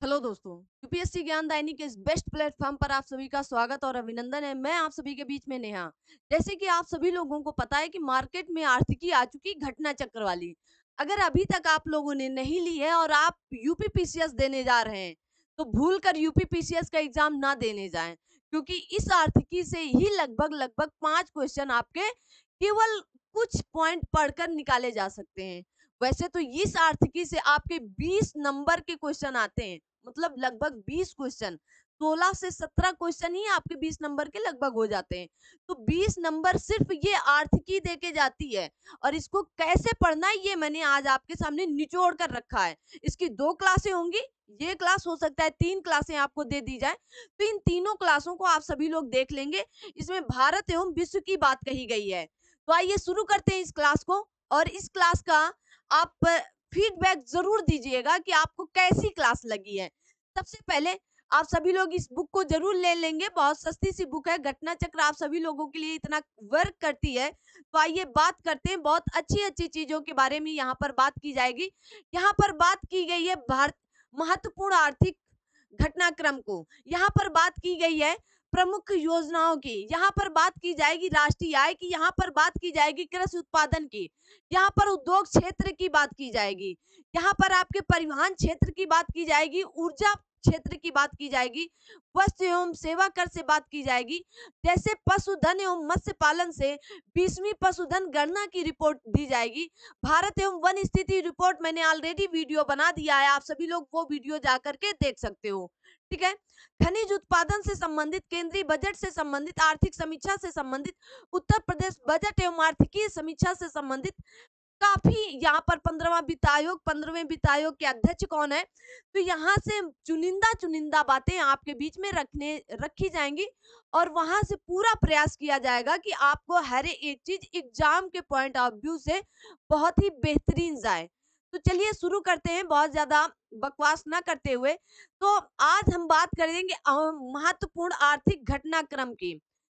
Hello दोस्तों, UPSC ज्ञानदायिनी के इस बेस्ट प्लेटफॉर्म पर आप सभी का स्वागत और अभिनंदन है। मैं आप सभी के बीच में नेहा। जैसे कि आप सभी लोगों को पता है कि मार्केट में आर्थिकी आ चुकी घटना चक्र वाली। अगर अभी तक आप लोगों ने नहीं ली है और आप यूपी पीसीएस देने जा रहे हैं, तो भूल कर यूपी पीसीएस का एग्जाम ना देने जाएं, क्योंकि इस आर्थिकी से ही लगभग लगभग 5 क्वेश्चन आपके केवल कुछ पॉइंट पढ़कर निकाले जा सकते हैं। वैसे तो इस आर्थिकी से आपके 20 नंबर के क्वेश्चन आते हैं, मतलब लगभग 20 क्वेश्चन, 16 से 17 क्वेश्चन ही आपके 20 नंबर के लगभग हो जाते हैं। तो 20 नंबर सिर्फ ये आर्थिकी देके जाती है और इसको कैसे पढ़ना है ये मैंने आज आपके सामने निचोड़ कर रखा है। इसकी 2 क्लासें होंगी, ये क्लास हो सकता है 3 क्लासें आपको दे दी जाए, तो इन तीनों क्लासों को आप सभी लोग देख लेंगे। इसमें भारत एवं विश्व की बात कही गई है। तो आइए शुरू करते हैं इस क्लास को। और इस क्लास का आप फीडबैक जरूर दीजिएगा कि आपको कैसी क्लास लगी है। सबसे पहले आप सभी लोग इस बुक को जरूर ले लेंगे, बहुत सस्ती सी बुक है। घटना चक्र आप सभी लोगों के लिए इतना वर्क करती है, तो आइए बात करते हैं। बहुत अच्छी अच्छी चीजों के बारे में यहाँ पर बात की जाएगी। यहाँ पर बात की गई है भारत महत्वपूर्ण आर्थिक घटनाक्रम को, यहाँ पर बात की गई है प्रमुख योजनाओं की, यहाँ पर बात की जाएगी राष्ट्रीय आय की, यहाँ पर बात की जाएगी कृषि उत्पादन की, यहाँ पर उद्योग क्षेत्र की बात की जाएगी, यहाँ पर आपके परिवहन क्षेत्र की बात की जाएगी, ऊर्जा क्षेत्र की बात की जाएगी, वस्तु एवं सेवा कर से बात की जाएगी। जैसे पशुधन एवं मत्स्य पालन से 20वीं पशुधन गणना की रिपोर्ट दी जाएगी। भारत एवं वन स्थिति रिपोर्ट मैंने ऑलरेडी वीडियो बना दिया है, आप सभी लोग वो वीडियो जाकर के देख सकते हो। ठीक है। खनिज उत्पादन से संबंधित, केंद्रीय बजट से संबंधित, आर्थिक समीक्षा से संबंधित, उत्तर प्रदेश बजट एवं आर्थिकीय समीक्षा से संबंधित काफी यहाँ पर 15वां वित्त आयोग, 15वें वित्त आयोग के अध्यक्ष कौन है, तो यहाँ से चुनिंदा चुनिंदा बातें आपके बीच में रखी जाएंगी और वहां से पूरा प्रयास किया जाएगा कि आपको हर एक चीज एग्जाम के पॉइंट ऑफ व्यू से बहुत ही बेहतरीन जाए। तो चलिए शुरू करते हैं, बहुत ज्यादा बकवास ना करते हुए। तो आज हम बात करेंगे महत्वपूर्ण आर्थिक घटनाक्रम की।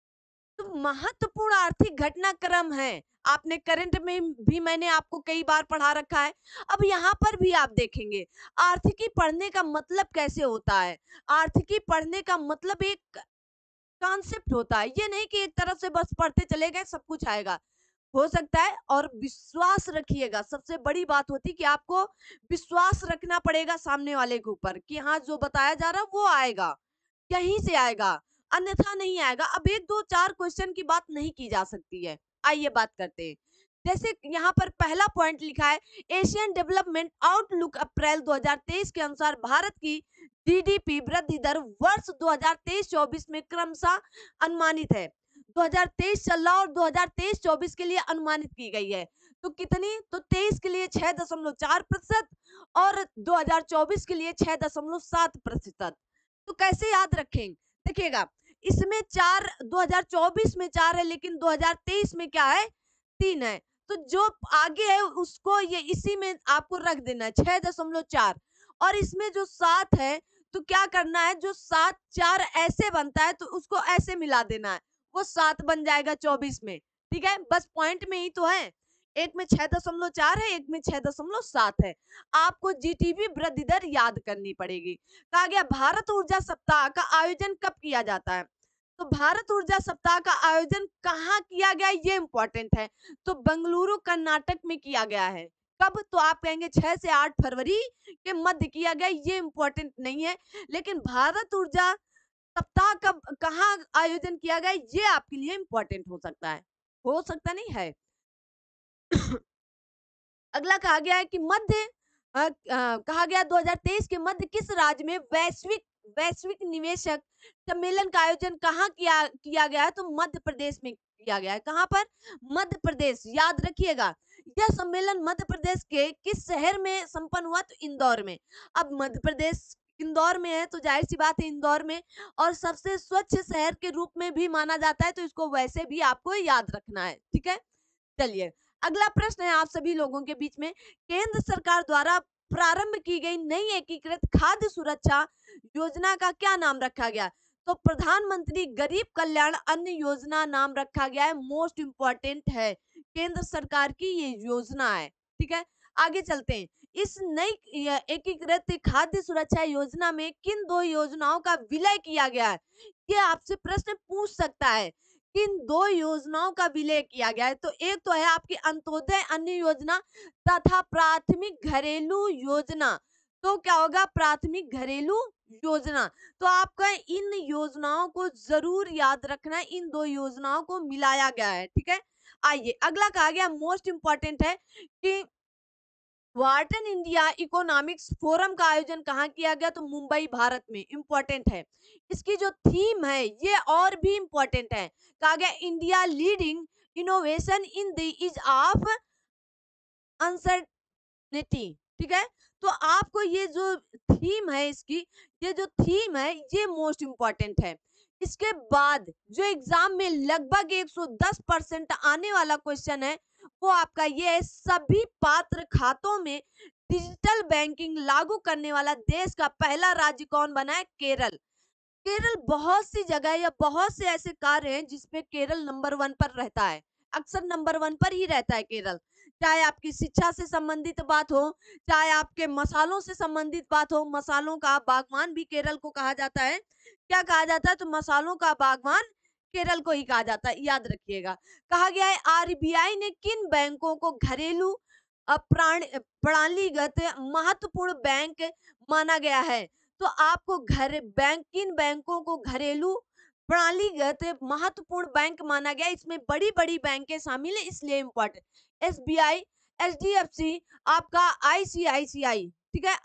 तो महत्वपूर्ण आर्थिक घटनाक्रम है, आपने करंट में भी मैंने आपको कई बार पढ़ा रखा है। अब यहाँ पर भी आप देखेंगे आर्थिकी पढ़ने का मतलब कैसे होता है। आर्थिकी पढ़ने का मतलब एक कॉन्सेप्ट होता है, ये नहीं कि एक तरफ से बस पढ़ते चले गए सब कुछ आएगा। हो सकता है, और विश्वास रखिएगा, सबसे बड़ी बात होती है कि आपको विश्वास रखना पड़ेगा सामने वाले के ऊपर कि हाँ जो बताया जा रहा है वो आएगा, यहीं से आएगा, अन्यथा नहीं आएगा। अब 1 2 4 क्वेश्चन की बात नहीं की जा सकती है। आइए बात करते हैं। जैसे यहाँ पर पहला पॉइंट लिखा है, एशियन डेवलपमेंट आउटलुक अप्रैल 2023 के अनुसार भारत की जीडीपी वृद्धि दर वर्ष 2023-24 में क्रमशः अनुमानित है। 2023 चल रहा और 2023-24 के लिए अनुमानित की गई है। तो कितनी, तो 23 के लिए 6.4% और 2024 के लिए 6.7%। तो कैसे याद रखेंगे, देखिएगा इसमें 4 2024 में 4 है, लेकिन 2023 में क्या है, 3 है। तो जो आगे है उसको ये इसी में आपको रख देना है 6.4, और इसमें जो 7 है तो क्या करना है, जो 7 4 ऐसे बनता है तो उसको ऐसे मिला देना है, वो 7 बन जाएगा 24 में। ठीक है, बस पॉइंट में ही तो है, एक में 6.4 है, एक में 6.7 है। आपको जीटीबी वृद्धि दर याद करनी पड़ेगी। कहा गया भारत ऊर्जा सप्ताह का आयोजन कब किया जाता है, तो भारत ऊर्जा सप्ताह का आयोजन कहाँ किया गया ये इंपॉर्टेंट है। तो बेंगलुरु कर्नाटक में किया गया है। कब, तो आप कहेंगे 6 से 8 फरवरी के मध्य किया गया, ये इंपॉर्टेंट नहीं है। लेकिन भारत ऊर्जा सप्ताह कब कहाँ आयोजन किया गया ये आपके लिए इंपॉर्टेंट हो सकता है, हो सकता नहीं है। अगला कहा गया है कि कहा गया 2023 के मध्य किस राज्य में वैश्विक वैश्विक निवेशक सम्मेलन का आयोजन कहाँ किया गया है, तो मध्य प्रदेश में किया गया है। कहाँ पर, मध्य प्रदेश, याद रखिएगा। यह सम्मेलन मध्य प्रदेश के किस शहर में संपन्न हुआ, तो इंदौर में। अब मध्य प्रदेश इंदौर में है तो जाहिर सी बात है इंदौर में, और सबसे स्वच्छ शहर के रूप में भी माना जाता है, तो इसको वैसे भी आपको याद रखना है। ठीक है, चलिए अगला प्रश्न है आप सभी लोगों के बीच में, केंद्र सरकार द्वारा प्रारंभ की गई नई एकीकृत खाद्य सुरक्षा योजना का क्या नाम रखा गया, तो प्रधानमंत्री गरीब कल्याण अन्न योजना नाम रखा गया है। मोस्ट इंपॉर्टेंट है, केंद्र सरकार की ये योजना है। ठीक है, आगे चलते हैं। इस नई एकीकृत खाद्य सुरक्षा योजना में किन 2 योजनाओं का विलय किया गया है? ये आपसे प्रश्न पूछ सकता है। किन 2 योजनाओं का विलय किया गया है? तो एक तो है आपकी अंत्योदय अन्न योजना तथा प्राथमिक घरेलू योजना। तो क्या होगा? प्राथमिक घरेलू योजना। तो आपका इन योजनाओं को ज़रूर याद रखना है, इन 2 योजनाओं को मिलाया गया है, ठीक है? आइए अगला कहा गया मोस्ट इम्पोर्टेंट है कि वार्टन इंडिया इकोनॉमिक्स फोरम का आयोजन कहाँ किया गया? तो मुंबई भारत में। इम्पोर्टेंट है। इसकी जो थीम है ये और भी इम्पोर्टेंट है। कहा गया India leading innovation in the age of uncertainty, ठीक है? तो आपको ये जो थीम है इसकी, ये जो थीम है ये मोस्ट इम्पोर्टेंट है। इसके बाद जो एग्जाम में लगभग 110% आने वाला क्वेश्चन है वो आपका ये है, सभी पात्र खातों में डिजिटल बैंकिंग लागू करने वाला देश का पहला राज्य कौन बना है? केरल। केरल बहुत सी जगह या बहुत से ऐसे कार्य हैं जिसपे केरल नंबर 1 पर रहता है। अक्सर नंबर 1 पर ही रहता है केरल। चाहे आपकी शिक्षा से संबंधित बात हो, चाहे आपके मसालों से संबंधित बात हो, मसालों का बागवान भी केरल को कहा जाता है। क्या कहा जाता है? तो मसालों का बागवान केरल को ही कहा जाता है, याद रखिएगा। कहा गया है आरबीआई ने किन बैंकों को घरेलू प्रणालीगत महत्वपूर्ण बैंक माना गया है? तो आपको घर बैंक किन बैंकों को घरेलू प्रणालीगत महत्वपूर्ण बैंक माना गया? इसमें बड़ी-बड़ी बैंकें शामिल हैं इसलिए इम्पोर्टेंट। एसबीआई, एचडीएफसी, आपका आईसीआईसीआई, ठीक है?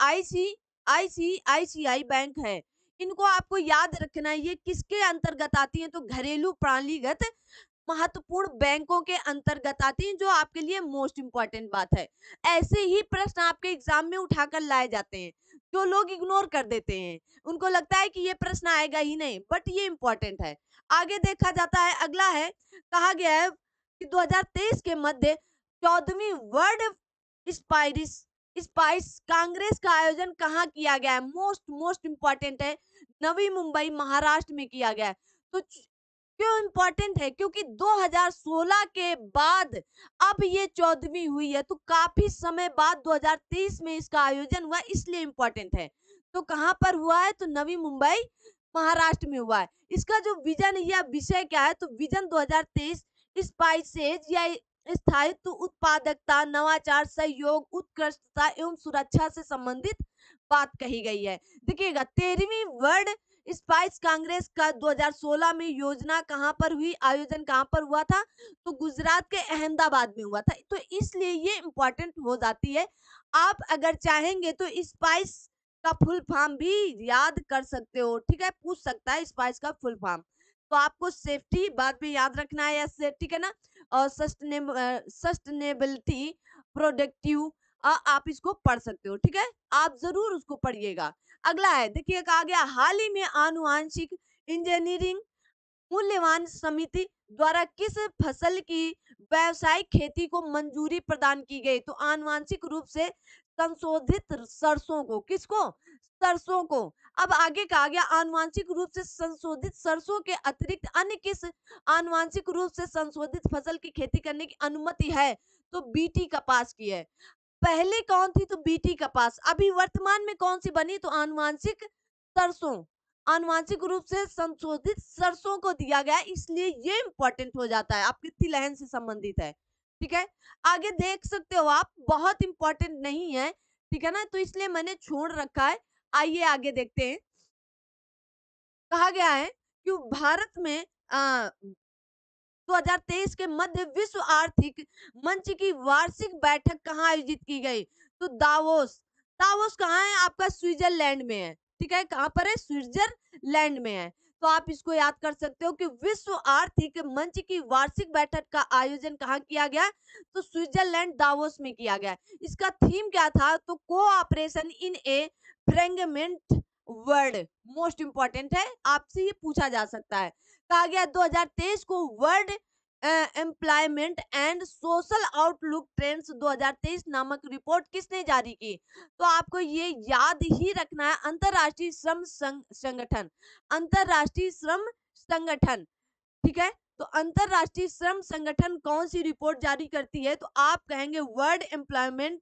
आईसीआईसीआई बैंक है। इनको आपको याद रखना है, ये किसके अंतर्गत आती हैं? तो घरेलू प्रणालीगत महत्वपूर्ण बैंकों के अंतर्गत आती हैं, जो आपके लिए मोस्ट इम्पोर्टेंट बात है। ऐसे ही प्रश्न आपके एग्जाम में उठाकर लाए जाते हैं, जो लोग इग्नोर कर देते हैं। उनको लगता है कि ये प्रश्न आएगा ही नहीं, बट ये इम्पोर्टेंट है। आगे देखा जाता है, अगला है, कहा गया है कि 2023 के मध्य 14वीं वर्ल्ड स्पाइरिस स्पाइस कांग्रेस का आयोजन कहाँ किया गया है? मोस्ट मोस्ट इम्पोर्टेंट है, नवी मुंबई महाराष्ट्र में किया गया है। तो क्यों इम्पोर्टेंट है? क्योंकि 2016 के बाद अब ये 14वीं हुई है, तो काफी समय बाद 2023 में इसका आयोजन हुआ, इसलिए इम्पोर्टेंट है। तो कहाँ पर हुआ है? तो नवी मुंबई महाराष्ट्र में हुआ है। इसका जो विजन या विषय क्या है? तो विजन 2023 स्पाइसेज या स्थायित्व, उत्पादकता, नवाचार, सहयोग, उत्कृष्टता एवं सुरक्षा से संबंधित बात कही गई है। देखिएगा 13वीं वर्ल्ड स्पाइस कांग्रेस का 2016 में योजना कहाँ पर हुई, आयोजन कहाँ पर हुआ था? तो गुजरात के अहमदाबाद में हुआ था। तो इसलिए ये इम्पोर्टेंट हो जाती है। आप अगर चाहेंगे तो स्पाइस का फुल फॉर्म भी याद कर सकते हो, ठीक है? पूछ सकता है स्पाइस का फुल फॉर्म। तो आपको सेफ्टी बाद में याद रखना है, या ठीक है ना? और सस्टेनेबिलिटी, प्रोडक्टिव, आप इसको पढ़ सकते हो, ठीक है? आप जरूर उसको पढ़िएगा। अगला है, देखिए कहा गया हाल ही में आनुवांशिक इंजीनियरिंग मूल्यवान समिति द्वारा किस फसल की व्यावसायिक खेती को मंजूरी प्रदान की गई? तो आनुवांशिक रूप से संशोधित सरसों को, किसको? सरसों को। अब आगे कहा गया आनुवांशिक रूप से संशोधित सरसों के अतिरिक्त अन्य किस आनुवांशिक रूप से संशोधित फसल की खेती करने की अनुमति है? तो बीटी कपास की है। पहले कौन थी? तो बीटी कपास। अभी वर्तमान में कौन सी बनी? तो आनुवांशिक सरसों। आनुवांशिक रूप से संशोधित सरसों को दिया गया है, इसलिए ये इंपॉर्टेंट हो जाता है, आपके तिलहन से संबंधित है, ठीक है? आगे देख सकते हो आप, बहुत इंपॉर्टेंट नहीं है, ठीक है ना? तो इसलिए मैंने छोड़ रखा है। आइए आगे देखते हैं। कहा गया है कि भारत में 2023 के मध्य विश्व आर्थिक मंच की वार्षिक बैठक कहाँ आयोजित की गई? तो दावोस। दावोस कहाँ है? आपका स्विट्जरलैंड में है, ठीक है? कहाँ पर है? स्विट्जरलैंड में है। तो आप इसको याद कर सकते हो कि विश्व आर्थिक मंच की वार्षिक बैठक का आयोजन कहाँ किया गया? तो स्विट्जरलैंड दावोस में किया गया। इसका थीम क्या था? तो cooperation in a fragment world. Most important है, आपसे ये पूछा जा सकता है। कहा गया 2023 को world employment and social outlook trends 2023 नामक रिपोर्ट किसने जारी की? तो आपको ये याद ही रखना है, अंतरराष्ट्रीय श्रम संगठन। अंतरराष्ट्रीय श्रम संगठन, ठीक है? तो अंतरराष्ट्रीय श्रम संगठन कौन सी रिपोर्ट जारी करती है? तो आप कहेंगे world employment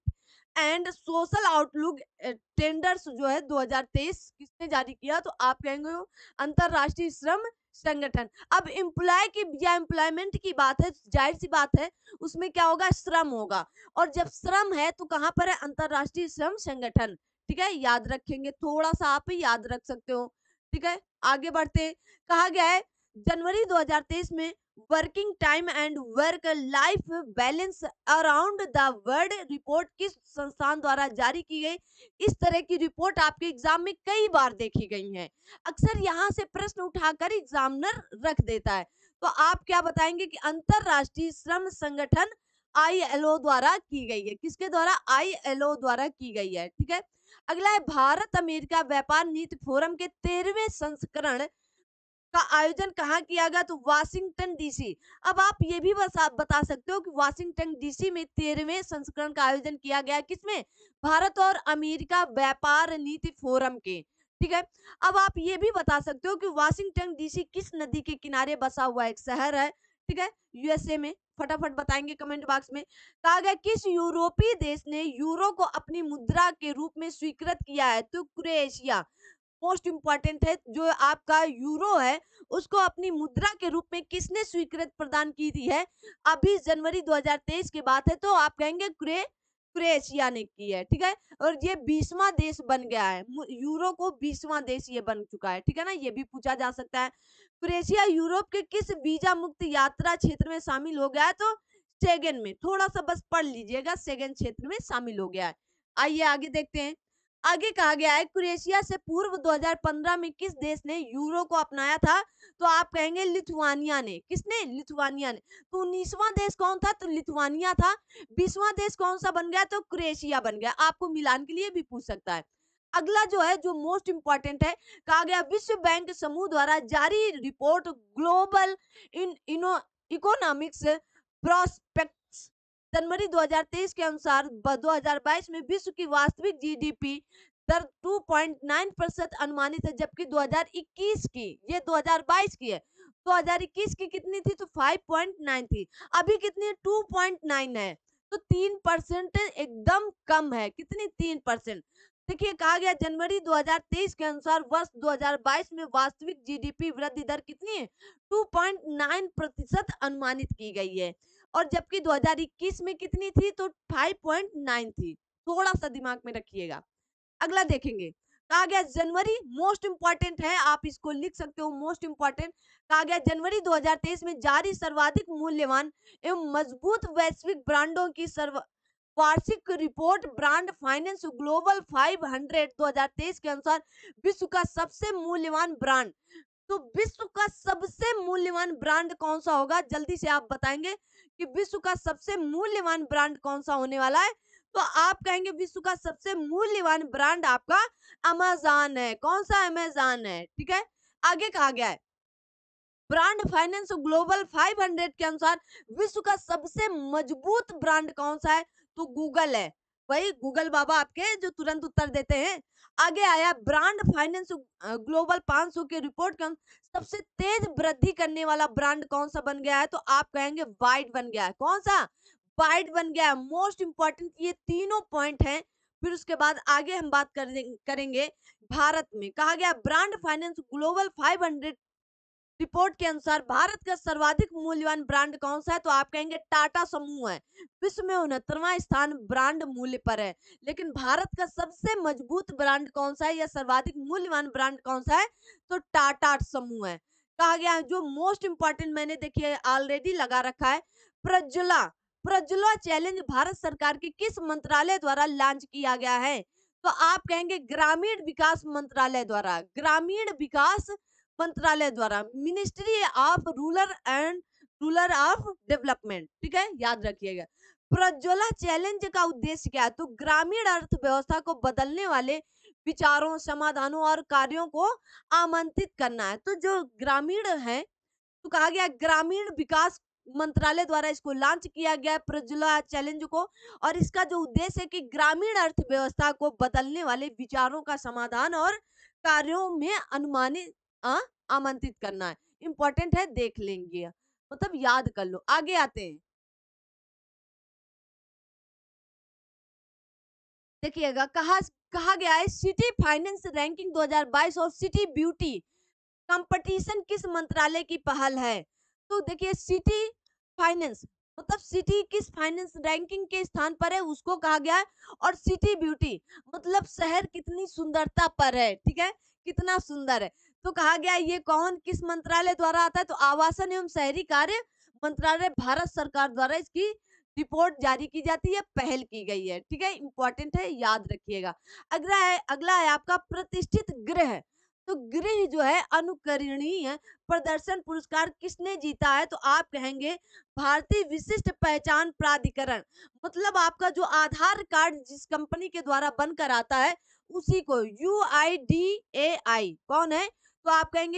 and social outlook tenders जो है 2023 किसने जारी किया? तो आप कहेंगे अंतरराष्ट्रीय श्रम संगठन। अब एम्प्लॉय की या एम्प्लॉयमेंट की बात है, जाहिर-सी बात है उसमें क्या होगा? श्रम होगा और जब श्रम है तो कहाँ पर है? अंतरराष्ट्रीय श्रम संगठन। ठीक है? याद रखेंगे, थोड़ा-सा आप ही याद रख सकते हो। ठीक है? आगे बढ़ते हैं। कहा गया है जनवरी 2023 में working time and work life balance around the world report किस संस्थान द्वारा जारी की गई? इस तरह की रिपोर्ट आपके एग्जाम में कई बार देखी गई है। अक्सर यहाँ से प्रश्न उठाकर एग्जामिनर रख देता है। तो आप क्या बताएंगे कि अंतरराष्ट्रीय श्रम संगठन आईएलओ द्वारा की गई है। किसके द्वारा? आईएलओ द्वारा की गई है। ठीक है? अगला है भारत अमेरिका व्यापार नीति फोरम के 13वें संस्करण का आयोजन कहाँ किया गया? तो वाशिंगटन डीसी। अब आप ये भी बस आप बता सकते हो कि वाशिंगटन डीसी में 13वें संस्करण का आयोजन किया गया किसमें? भारत और अमेरिका व्यापार नीति फोरम के। ठीक है? अब आप ये भी बता सकते हो कि वाशिंगटन डीसी किस नदी के किनारे बसा हुआ एक शहर है? ठीक है? यूएसए में। फटाफट बताएंगे कमेंट बॉक्स में। कहा गया किस यूरोपीय देश ने यूरो को अपनी मुद्रा के रूप में स्वीकृत किया है? तो क्रोएशिया। मोस्ट इंपॉर्टेंट है, जो आपका यूरो है उसको अपनी मुद्रा के रूप में किसने स्वीकृत प्रदान की थी है? अभी जनवरी 2023 की बात है तो आप कहेंगे क्रोएशिया ने की है। ठीक है? और ये 20वां देश बन गया है। यूरो को 20वां देश ये बन चुका है। ठीक है ना? ये भी पूछा जा सकता है। क्रोएशिया यूरोप के किस वीजा मुक्त यात्रा क्षेत्र में शामिल हो गया है? तो शेंगेन में। थोड़ा सा बस पढ़ लीजिएगा, शेंगेन क्षेत्र में शामिल हो गया है। आइए आगे देखते हैं। आगे कहा गया है क्रोएशिया से पूर्व 2015 में किस देश ने यूरो को अपनाया था? तो आप कहेंगे लिथुआनिया ने। किसने? लिथुआनिया ने। तो 19वां देश कौन था? तो लिथुआनिया था। 20वां देश कौन सा बन गया? तो क्रोएशिया बन गया। आपको मिलान के लिए भी पूछ सकता है। अगला जो है, जो मोस्ट इंपॉर्टेंट है, कहा गया विश्व बैंक समूह द्वारा जारी रिपोर्ट ग्लोबल इन इनो इकोनॉमिक्स प्रोस्पेक्ट्स जनवरी 2023 के अनुसार 2022 में विश्व की वास्तविक जीडीपी दर 2.9% अनुमानित है, जबकि 2021 की, ये 2022 की है, 2021 की कितनी थी? तो 5.9 थी। अभी कितनी? 2.9 है। तो 3% एकदम कम है। कितनी? 3%। देखिए कहा गया जनवरी 2023 के अनुसार वर्ष 2022 में वास्तविक जीडीपी वृद्धि दर कितनी है? 2.9% अनुमानित की गई है और जबकि 2021 में कितनी थी? तो 5.9 थी। थोड़ा सा दिमाग में रखिएगा। अगला देखेंगे। कहा गया जनवरी, मोस्ट इंपॉर्टेंट है, आप इसको लिख सकते हो मोस्ट इंपॉर्टेंट। कहा गया जनवरी 2023 में जारी सर्वाधिक मूल्यवान एवं मजबूत वैश्विक ब्रांडों की वार्षिक रिपोर्ट ब्रांड फाइनेंस ग्लोबल 500 2023 के अनुसार विश्व का सबसे मूल्यवान ब्रांड। तो विश्व का सबसे मूल्यवान ब्रांड कौन सा होगा? जल्दी से आप बताएंगे कि विश्व का सबसे मूल्यवान ब्रांड कौन सा होने वाला है? तो आप कहेंगे विश्व का सबसे मूल्यवान ब्रांड आपका अमेज़न है। कौन सा? अमेज़न है। ठीक है? आगे कहा गया है ब्रांड फाइनेंस ग्लोबल 500 के अनुसार विश्व का सबसे मजबूत ब्रांड कौन सा है? तो गूगल है। वही गूगल बाबा आपके जो तुरंत उत्तर देते हैं। आगे आया ब्रांड फाइनेंस ग्लोबल 500 के रिपोर्ट के अनुसार सबसे तेज वृद्धि करने वाला ब्रांड कौन सा बन गया है? तो आप कहेंगे बाइट बन गया है। कौन सा? बाइट बन गया है। मोस्ट इंपॉर्टेंट ये तीनों पॉइंट हैं। फिर उसके बाद आगे हम बात करेंगे भारत में। कहा गया ब्रांड फाइनेंस ग्लोबल 500 रिपोर्ट के अनुसार भारत का सर्वाधिक मूल्यवान ब्रांड कौन सा है? तो आप कहेंगे टाटा समूह है। विश्व में 69वां स्थान ब्रांड मूल्य पर है। लेकिन भारत का सबसे मजबूत ब्रांड कौन सा है या सर्वाधिक मूल्यवान ब्रांड कौन सा है? तो टाटा समूह है। कहा गया है जो मोस्ट इंपॉर्टेंट मैंने देखिए ऑलरेडी लगा रखा है, प्रज्वला। प्रज्वला चैलेंज भारत सरकार के किस मंत्रालय द्वारा लॉन्च किया गया है? तो आप कहेंगे ग्रामीण विकास मंत्रालय द्वारा। ग्रामीण विकास मंत्रालय द्वारा, ministry of rural of development. ठीक है? याद रखिएगा। प्रज्वला चैलेंज का उद्देश्य क्या है? तो ग्रामीण अर्थव्यवस्था को बदलने वाले विचारों, समाधानों और कार्यों को आमंत्रित करना है। तो जो ग्रामीण है, तो कहा गया ग्रामीण विकास मंत्रालय द्वारा इसको लॉन्च किया गया है प्रज्वला चैलेंज को। और इसका जो उद्देश्य है कि ग्रामीण अर्थव्यवस्था को बदलने वाले विचारों का समाधान और कार्यों में अनुमानित आमंत्रित करना है। इंपॉर्टेंट है, देख लेंगे, मतलब याद कर लो। आगे आते हैं। देखिएगा कहा गया है सिटी फाइनेंस रैंकिंग 2022 और सिटी ब्यूटी कंपटीशन किस मंत्रालय की पहल है? तो देखिए सिटी फाइनेंस मतलब सिटी किस फाइनेंस रैंकिंग के स्थान पर है उसको कहा गया है और सिटी ब्यूटी मतलब शहर कितनी सुंदरता पर है, ठीक है? कितना सुंदर है। तो कहा गया है ये कौन किस मंत्रालय द्वारा आता है? तो आवासन एवं शहरी कार्य मंत्रालय भारत सरकार द्वारा इसकी रिपोर्ट जारी की जाती है, पहल की गई है, ठीक है? इम्पोर्टेंट है, याद रखिएगा। अगला है आपका प्रतिष्ठित गृह। तो गृह जो है अनुकरणीय प्रदर्शन पुरस्कार किसने जीता है? तो आप कहेंगे भारतीय विशिष्ट पहचान प्राधिकरण। मतलब आपका जो आधार कार्ड जिस कंपनी के द्वारा बनकर आता है उसी को यूआईडीएआई कौन है? तो आप कहेंगे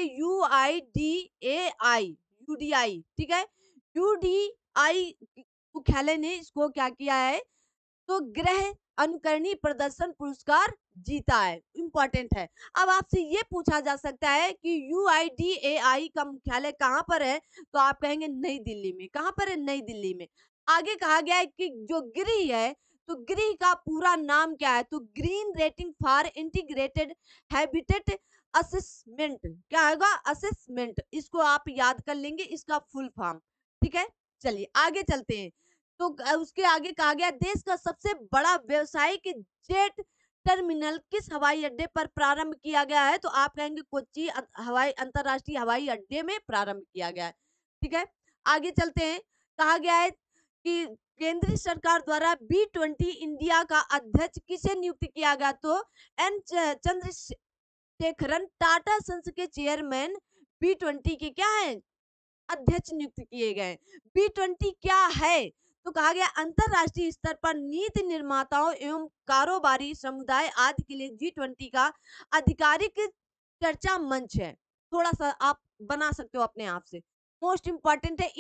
यूआईडीएआई यूडीआई, ठीक है? यूडीआई मुख्यालय ने इसको क्या किया है? तो गृह अनुकरणीय प्रदर्शन पुरस्कार जीता है, इम्पोर्टेंट है। अब आपसे ये पूछा जा सकता है कि यूआईडीएआई का मुख्यालय कहाँ पर है? तो आप कहेंगे नई दिल्ली में। कहाँ पर है? नई दिल्ली में। आगे कहा गया है कि जो गृह है, तो गृह का पूरा नाम क्या है? तो green rating for integrated habitat assessment क्या होगा? असेसमेंट। इसको आप याद कर लेंगे इसका फुल फॉर्म, ठीक है? चलिए आगे चलते हैं। तो उसके आगे कहा गया देश का सबसे बड़ा व्यावसायिक जेट टर्मिनल किस हवाई अड्डे पर प्रारंभ किया गया है? तो आप कहेंगे कोच्चि हवाई अंतरराष्ट्रीय हवाई अड्डे में प्रारंभ किया गया है, ठीक है? आगे चलते हैं। कहा गया है कि केंद्रीय सरकार द्वारा B20 इंडिया का अध्यक्ष किसे नियुक्त किया गया? तो एन चंद्रशेखरन टाटा सन्स के चेयरमैन B20 के क्या है? अध्यक्ष नियुक्त किए गए। B20 क्या है? तो कहा गया अंतरराष्ट्रीय स्तर पर नीति निर्माताओं एवं कारोबारी समुदाय आदि के लिए G20 का आधिकारिक चर्चा मंच है। थोड़ा-सा आप बना सकते हो अपने आप से। मोस्ट इम्पोर्टेंट है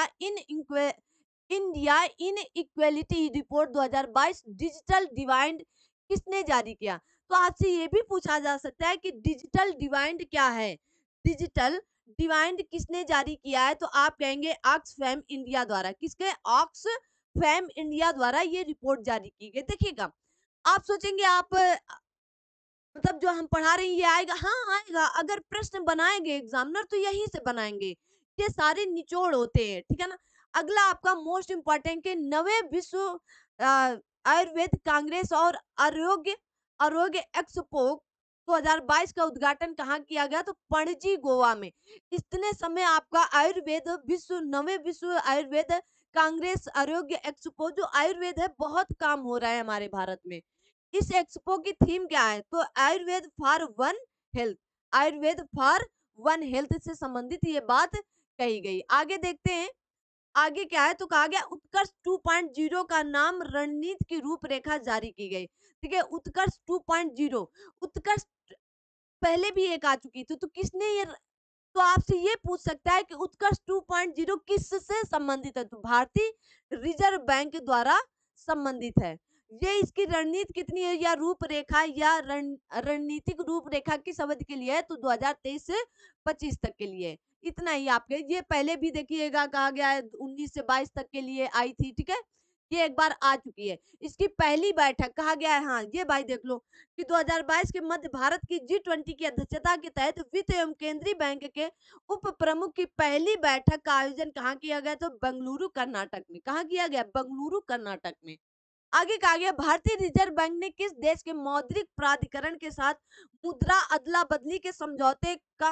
India inequality report 2022 digital divide किसने जारी किया? तो आपसे ये भी पूछा जा सकता है कि डिजिटल डिवाइड क्या है? डिजिटल डिवाइड किसने जारी किया है? तो आप कहेंगे ऑक्सफैम इंडिया द्वारा। किसके? ऑक्सफैम इंडिया द्वारा ये रिपोर्ट जारी की गई। देखिएगा, आप सोचेंगे आप मतलब जो हम पढ़ा रहे हैं ये आएगा? हाँ, आएगा। अगर प्रश्न बनाएँगे एग्ज़ामिनर तो यहीं से बनाएँगे। ये सारे निचोड़ होते हैं, ठीक है ना? अगला आपका मोस्ट इम्पोर्टेंट है 9वें विश्व आयुर्वेद कांग्रेस और आरोग्य आरोग्य एक्सपो 2022 का उद्घाटन कहाँ किया गया? तो पणजी, गोवा में। इतने समय आपका आयुर्वेद विश्व 9वें विश्व आयुर्वेद कांग्रेस आरोग्य एक्सपो जो आयुर्वेद है बहुत काम हो रहा है हमारे भारत में। इस एक्सपो की थीम क्या है? तो Ayurveda for one health. Ayurveda for one health से संबंधित ये बात कही गई। आगे देखते हैं, आगे क्या है? तो कहा गया उत्कर्ष 2.0 का नाम रणनीति की रूपरेखा जारी की गई। ठीक है, उत्कर्ष 2.0 उत्कर्ष पहले भी एक आ चुकी थी, तो किसने ये तो आपसे ये पूछ सकता है कि उत्कर्ष 2.0 किससे संबंधित है? तो भारतीय रिजर्व बैंक द्वारा संबंधित है। ये इसकी रणनीति कितनी है या रूपरेखा या रणनीतिक रूपरेखा किस अवधि के लिए है? तो 2023 से 25 तक के लिए है। इतना ही आपके ये पहले भी देखिएगा कहा गया है 19 से 22 तक के लिए आई थी, ठीक है? ये एक बार आ चुकी है। इसकी पहली बैठक कहा गया है, हाँ, ये भाई देख लो कि 2022 के मध्य भारत की G20 की अध्यक्षता के तहत वित्त एवं केंद्रीय बैंक के उप प्रमुख की पहली बैठक का आयोजन कहाँ किया गया? तो बेंगलुरु कर्नाटक में। कहाँ किया गया? बेंगलुरु कर्नाटक में। आगे कहा गया भारतीय रिजर्व बैंक ने किस देश के मौद्रिक प्राधिकरण के साथ मुद्रा अदला बदली के समझौते का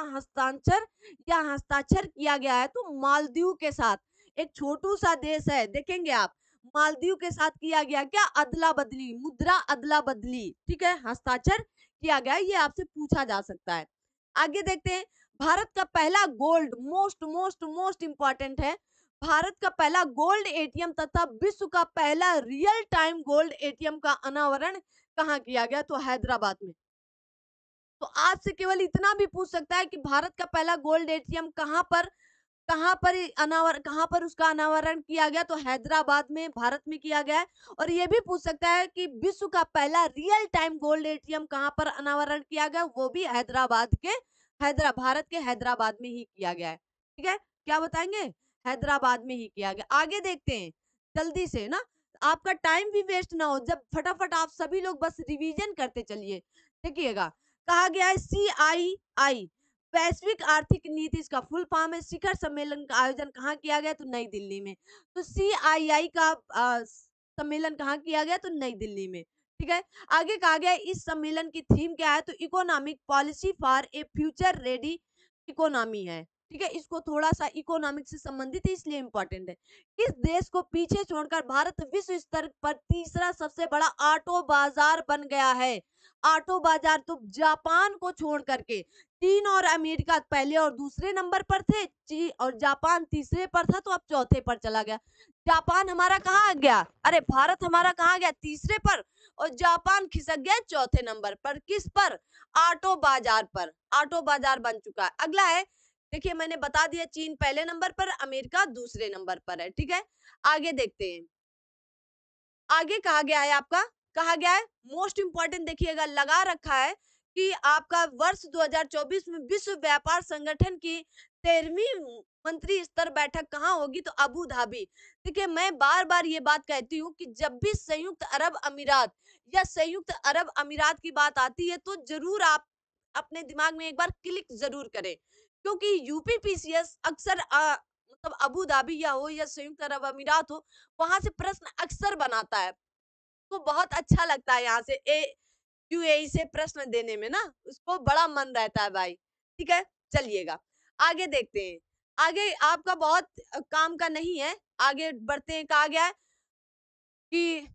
हस्ताक्षर किया गया है? तो मालदीव के साथ। एक छोटू सा देश है, देखेंगे आप। मालदीव के साथ किया गया क्या? अदला बदली, मुद्रा अदला बदली, ठीक है, हस्ताक्षर किया गया। ये आपसे पूछा जा सकता है। आगे देखते हैं, भारत का पहला gold most most most important है। भारत का पहला गोल्ड एटीएम तथा विश्व का पहला रियल टाइम गोल्ड एटीएम का अनावरण कहाँ किया गया? तो हैदराबाद में। तो आज से केवल इतना भी पूछ सकता है कि भारत का पहला गोल्ड एटीएम कहाँ पर उसका अनावरण किया गया? तो हैदराबाद में, भारत में किया गया है। और ये भी पूछ सकता है कि विश्व का पहला रियल टाइम गोल्ड एटीएम कहाँ पर अनावरण किया गया? वो भी भारत के हैदराबाद में ही किया गया है। ठीक है, क्या बताएंगे? हैदराबाद में ही किया गया। आगे देखते हैं जल्दी से ना, आपका टाइम भी वेस्ट ना हो, जब फटाफट आप सभी लोग बस रिवीजन करते चलिए। देखिएगा, कहा गया है सीआईआई, वैश्विक आर्थिक नीति इसका फुल फॉर्म है। शिखर सम्मेलन का आयोजन कहाँ किया गया? तो नई दिल्ली में। तो सीआईआई का सम्मेलन कहाँ किया गया? तो नई दिल्ली में। ठीक है। आगे कहा गया है, इस सम्मेलन की थीम क्या है? तो economic policy for a future ready economy है। ठीक है, इसको थोड़ा-सा इकोनॉमिक से संबंधित है, इसलिए इम्पोर्टेंट है। किस देश को पीछे छोड़कर भारत विश्व स्तर पर तीसरा सबसे बड़ा ऑटो बाजार बन गया है? ऑटो बाजार तो जापान को छोड़ करके चीन और अमेरिका पहले और दूसरे नंबर पर थे, और जापान तीसरे पर था, तो अब चौथे पर चला गया। जापान हमारा कहाँ आ गया? अरे भारत हमारा कहाँ गया? तीसरे पर, और जापान खिसक गया चौथे नंबर पर। किस पर? ऑटो बाजार पर। ऑटो बाजार बन चुका है। अगला है, देखिए मैंने बता दिया, चीन पहले नंबर पर, अमेरिका दूसरे नंबर पर है। ठीक है, आगे देखते हैं। आगे कहा गया है आपका, कहा गया है मोस्ट इंपोर्टेंट, देखिएगा लगा रखा है कि आपका वर्ष 2024 में विश्व व्यापार संगठन की 13वीं मंत्री स्तर बैठक कहाँ होगी? तो अबू धाबी। देखिए मैं बार बार ये बात कहती हूँ कि जब भी संयुक्त अरब अमीरात या संयुक्त अरब अमीरात की बात आती है, तो जरूर आप अपने दिमाग में एक बार क्लिक जरूर करें, क्योंकि यूपीपीसीएस अक्सर मतलब अबू धाबी या हो या संयुक्त अरब अमीरात हो, वहां से प्रश्न अक्सर बनाता है। तो बहुत अच्छा लगता है यहाँ से यूएई से प्रश्न देने में ना, उसको बड़ा मन रहता है भाई। ठीक है, चलिएगा आगे देखते हैं। आगे आपका बहुत काम का नहीं है, आगे बढ़ते हैं। कहा गया है कि,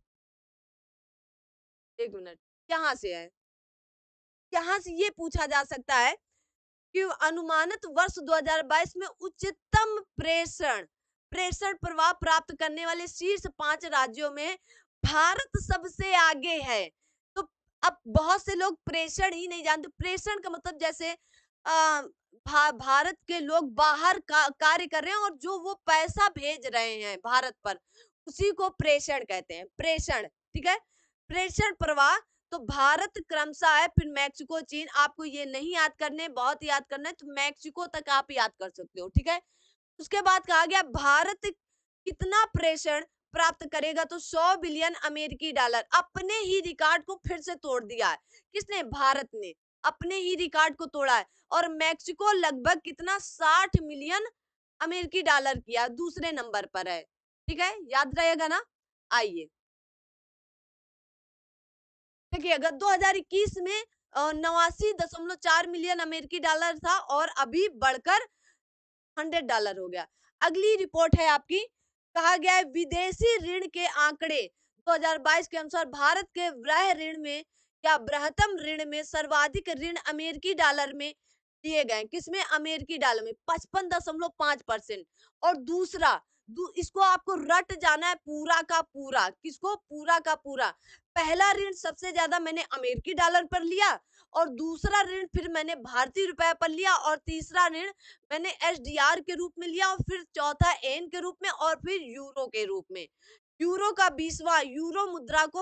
एक मिनट, यहाँ से है, यहाँ से ये पूछा जा सकता है कि अनुमानित वर्ष 2022 में उच्चतम प्रेषण प्रेषण प्रभाव प्राप्त करने वाले शीर्ष 5 राज्यों में भारत सबसे आगे है। तो अब बहुत से लोग प्रेषण ही नहीं जानते। प्रेषण का मतलब जैसे भारत के लोग बाहर कार्य कर रहे हैं और जो वो पैसा भेज रहे हैं भारत पर, उसी को प्रेषण कहते हैं। प्रेषण, ठीक है। प्रेषण प्रवाह, तो भारत क्रमशः है, फिर मैक्सिको, चीन। आपको ये नहीं याद करने, बहुत याद करना है तो मैक्सिको तक आप याद कर सकते हो। ठीक है, उसके बाद कहा गया भारत कितना प्रेषण प्राप्त करेगा? तो 100 बिलियन अमेरिकी डॉलर। अपने ही रिकॉर्ड को फिर से तोड़ दिया है। किसने? भारत ने अपने ही रिकॉर्ड को तोड़ा है। और मैक्सिको लगभग कितना? 60 मिलियन अमेरिकी डॉलर किया, दूसरे नंबर पर है। ठीक है, याद रहेगा ना। आइए देखिए, अगर 2021 में 89.4 मिलियन अमेरिकी डॉलर था, और अभी बढ़कर $100 हो गया। अगली रिपोर्ट है आपकी, कहा गया है विदेशी ऋण के आंकड़े 2022 के अनुसार भारत के वृह ऋण में या बृहत्तम ऋण में सर्वाधिक ऋण अमेरिकी डॉलर में दिए गए। किसमें? अमेरिकी डॉलर में 55.5%। और दूसरा, इसको आपको रट जाना है पूरा का पूरा। किसको? पूरा का पूरा। पहला ऋण सबसे ज्यादा मैंने अमेरिकी डॉलर पर लिया, और दूसरा ऋण फिर मैंने भारतीय रुपए पर लिया, और तीसरा ऋण मैंने एसडीआर के रूप में लिया, और फिर चौथा एन के रूप में, और फिर यूरो के रूप में। यूरो का 20वां, यूरो मुद्रा को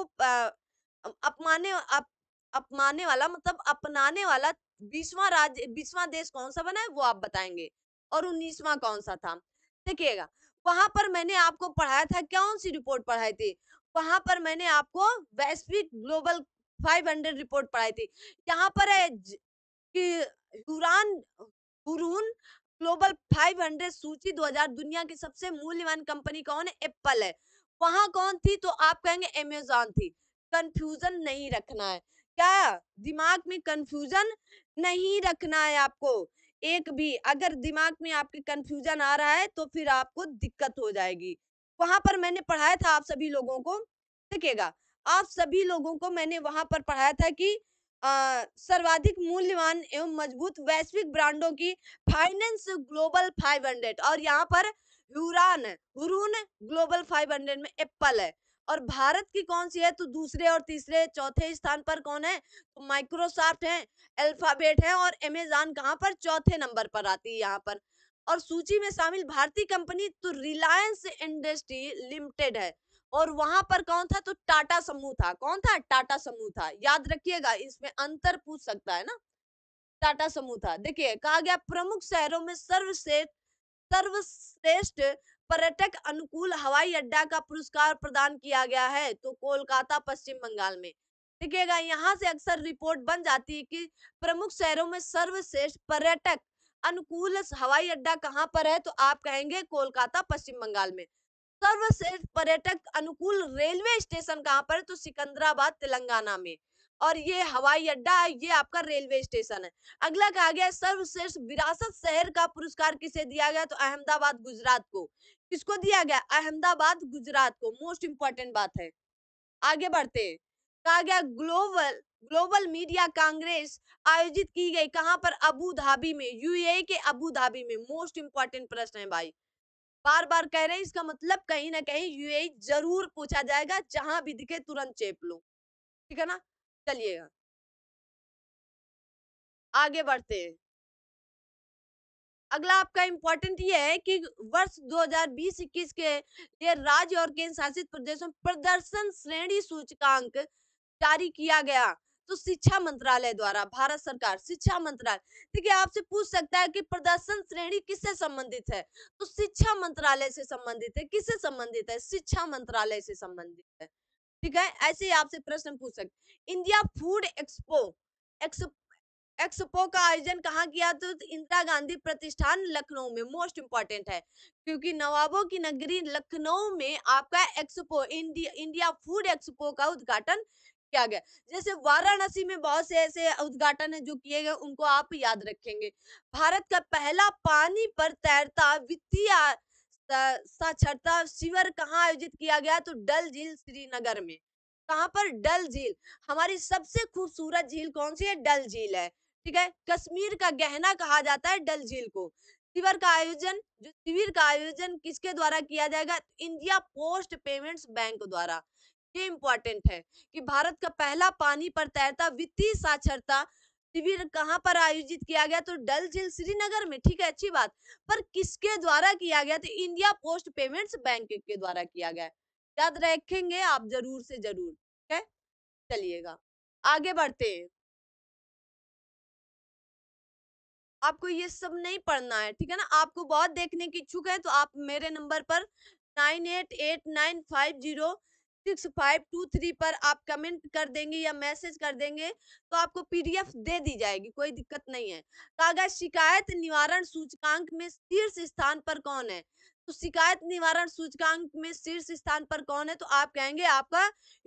अपमाने वाला, मतलब अपनाने वाला 20वां राज्य, 20वां देश कौन सा बना है वो आप बताएंगे, और 19वां कौन सा था? देखिएगा, वहां पर मैंने आपको पढ़ाया था, कौन सी रिपोर्ट पढ़ाई थी? वहां पर मैंने आपको वैश्विक ग्लोबल 500 रिपोर्ट पढ़ाई थी। यहाँ पर है कि हुरान हुरून ग्लोबल 500 सूची 2000 दुनिया की सबसे मूल्यवान कंपनी कौन है? एप्पल है। वहां कौन थी? तो आप कहेंगे अमेज़न थी। कंफ्यूजन नहीं रखना है। क्या? दिमाग में कंफ्यूजन नहीं रखना है आपको। एक भी अगर दिमाग में आपके कंफ्यूजन आ रहा है, तो फिर आपको दिक्कत हो जाएगी। वहां पर मैंने पढ़ाया था आप सभी लोगों को, देखिएगा, आप सभी लोगों को मैंने वहां पर पढ़ाया था कि सर्वाधिक मूल्यवान एवं मजबूत वैश्विक ब्रांडों की फाइनेंस ग्लोबल 500, और यहाँ पर हुरून ग्लोबल 500 में एप्पल है। और भारत की कौन सी है? तो दूसरे और तीसरे चौथे स्थान पर कौन है? तो माइक्रोसॉफ्ट है, अल्फाबेट है, और अमेज़न कहाँ पर? चौथे नंबर पर आती है यहाँ पर। और सूची में शामिल भारतीय कंपनी तो रिलायंस इंडस्ट्री लिमिटेड है। और वहां पर कौन था? तो टाटा समूह था। कौन था? टाटा समूह था। याद रखिएगा, इसमें अंतर पूछ सकता है ना। टाटा समूह था। देखिए, कहा गया प्रमुख शहरों में सर्वश्रेष्ठ सर्वश्रेष्ठ पर्यटक अनुकूल हवाई अड्डा का पुरस्कार प्रदान किया गया है? तो कोलकाता, पश्चिम बंगाल में। देखिएगा यहाँ से अक्सर रिपोर्ट बन जाती है कि प्रमुख शहरों में सर्वश्रेष्ठ पर्यटक अनुकूल हवाई अड्डा कहाँ पर है? तो आप कहेंगे कोलकाता, पश्चिम बंगाल में। सर्वश्रेष्ठ पर्यटक अनुकूल रेलवे स्टेशन कहाँ पर है? तो सिकंदराबाद, तेलंगाना में। और ये हवाई अड्डा है, ये आपका रेलवे स्टेशन है। अगला कहा गया है सर्वश्रेष्ठ विरासत शहर का पुरस्कार किसे दिया गया? तो अहमदाबाद, गुजरात को। किसको दिया गया? अहमदाबाद, गुजरात को। मोस्ट इंपॉर्टेंट बात है। आगे बढ़ते हैं। कहा गया ग्लोबल ग्लोबल मीडिया कांग्रेस आयोजित की गई कहां पर? अबू धाबी में, यूएई के अबू धाबी में। मोस्ट इंपॉर्टेंट प्रश्न है भाई, बार बार कह रहे हैं, इसका मतलब कहीं ना कहीं यूएई जरूर पूछा जाएगा, जहां भी दिखे तुरंत चेप लो। ठीक है ना? चलिएगा आगे बढ़ते हैं। अगला आपका इम्पोर्टेंट ये है कि वर्ष 2020-21 के लिए राज्य और केंद्र शासित प्रदेशों में प्रदर्शन श्रेणी सूचकांक जारी किया गया। तो शिक्षा मंत्रालय द्वारा, भारत सरकार शिक्षा मंत्रालय। देखिए आपसे पूछ सकता है कि प्रदर्शन श्रेणी किससे संबंधित है? तो शिक्षा मंत्रालय से संबंधित है। किससे संबंधित है? शिक्षा मंत्रालय से संबंधित है। ठीक है, ऐसे ही आपसे प्रश्न पूछ सकते। इंडिया फूड एक्सपो एक्सपो का आयोजन कहाँ किया? तो इंदिरा गांधी प्रतिष्ठान, लखनऊ में। मोस्ट इंपॉर्टेंट है क्योंकि नवाबों की नगरी लखनऊ में आपका एक्सपो, इंडिया फूड एक्सपो का उद्घाटन किया गया। जैसे वाराणसी में बहुत से ऐसे उद्घाटन है जो किए गए, उनको आप याद रखेंगे। भारत का पहला पानी पर तैरता वित्तीय साक्षरता शिविर कहाँ आयोजित किया गया? तो डल झील, श्रीनगर में। कहाँ पर? डल झील। हमारी सबसे खूबसूरत झील कौन सी है? डल झील है। ठीक है, कश्मीर का गहना कहा जाता है डल झील को। शिविर का आयोजन किसके द्वारा किया जाएगा? इंडिया पोस्ट पेमेंट्स बैंक द्वारा। ये इंपॉर्टेंट है कि भारत का पहला पानी पर तैरता वित्तीय साक्षरता शिविर कहाँ पर आयोजित किया गया? तो डल झील, श्रीनगर में। ठीक है, अच्छी बात। पर किसके द्वारा किया गया? तो इंडिया पोस्ट पेमेंट्स बैंक के द्वारा किया गया। याद रखेंगे आप जरूर से जरूर। ठीक है, चलिएगा आगे बढ़ते हैं। आपको ये सब नहीं पढ़ना है, ठीक है ना? आपको बहुत देखने की इच्छुक है तो आप मेरे नंबर पर 9889506523 पर आप कमेंट कर देंगे या मैसेज कर देंगे तो आपको पीडीएफ दे दी जाएगी, कोई दिक्कत नहीं है। कहा गया शिकायत निवारण सूचकांक में शीर्ष स्थान पर कौन है? तो शिकायत निवारण सूचकांक में शीर्ष स्थान पर कौन है? तो आप कहेंगे आपका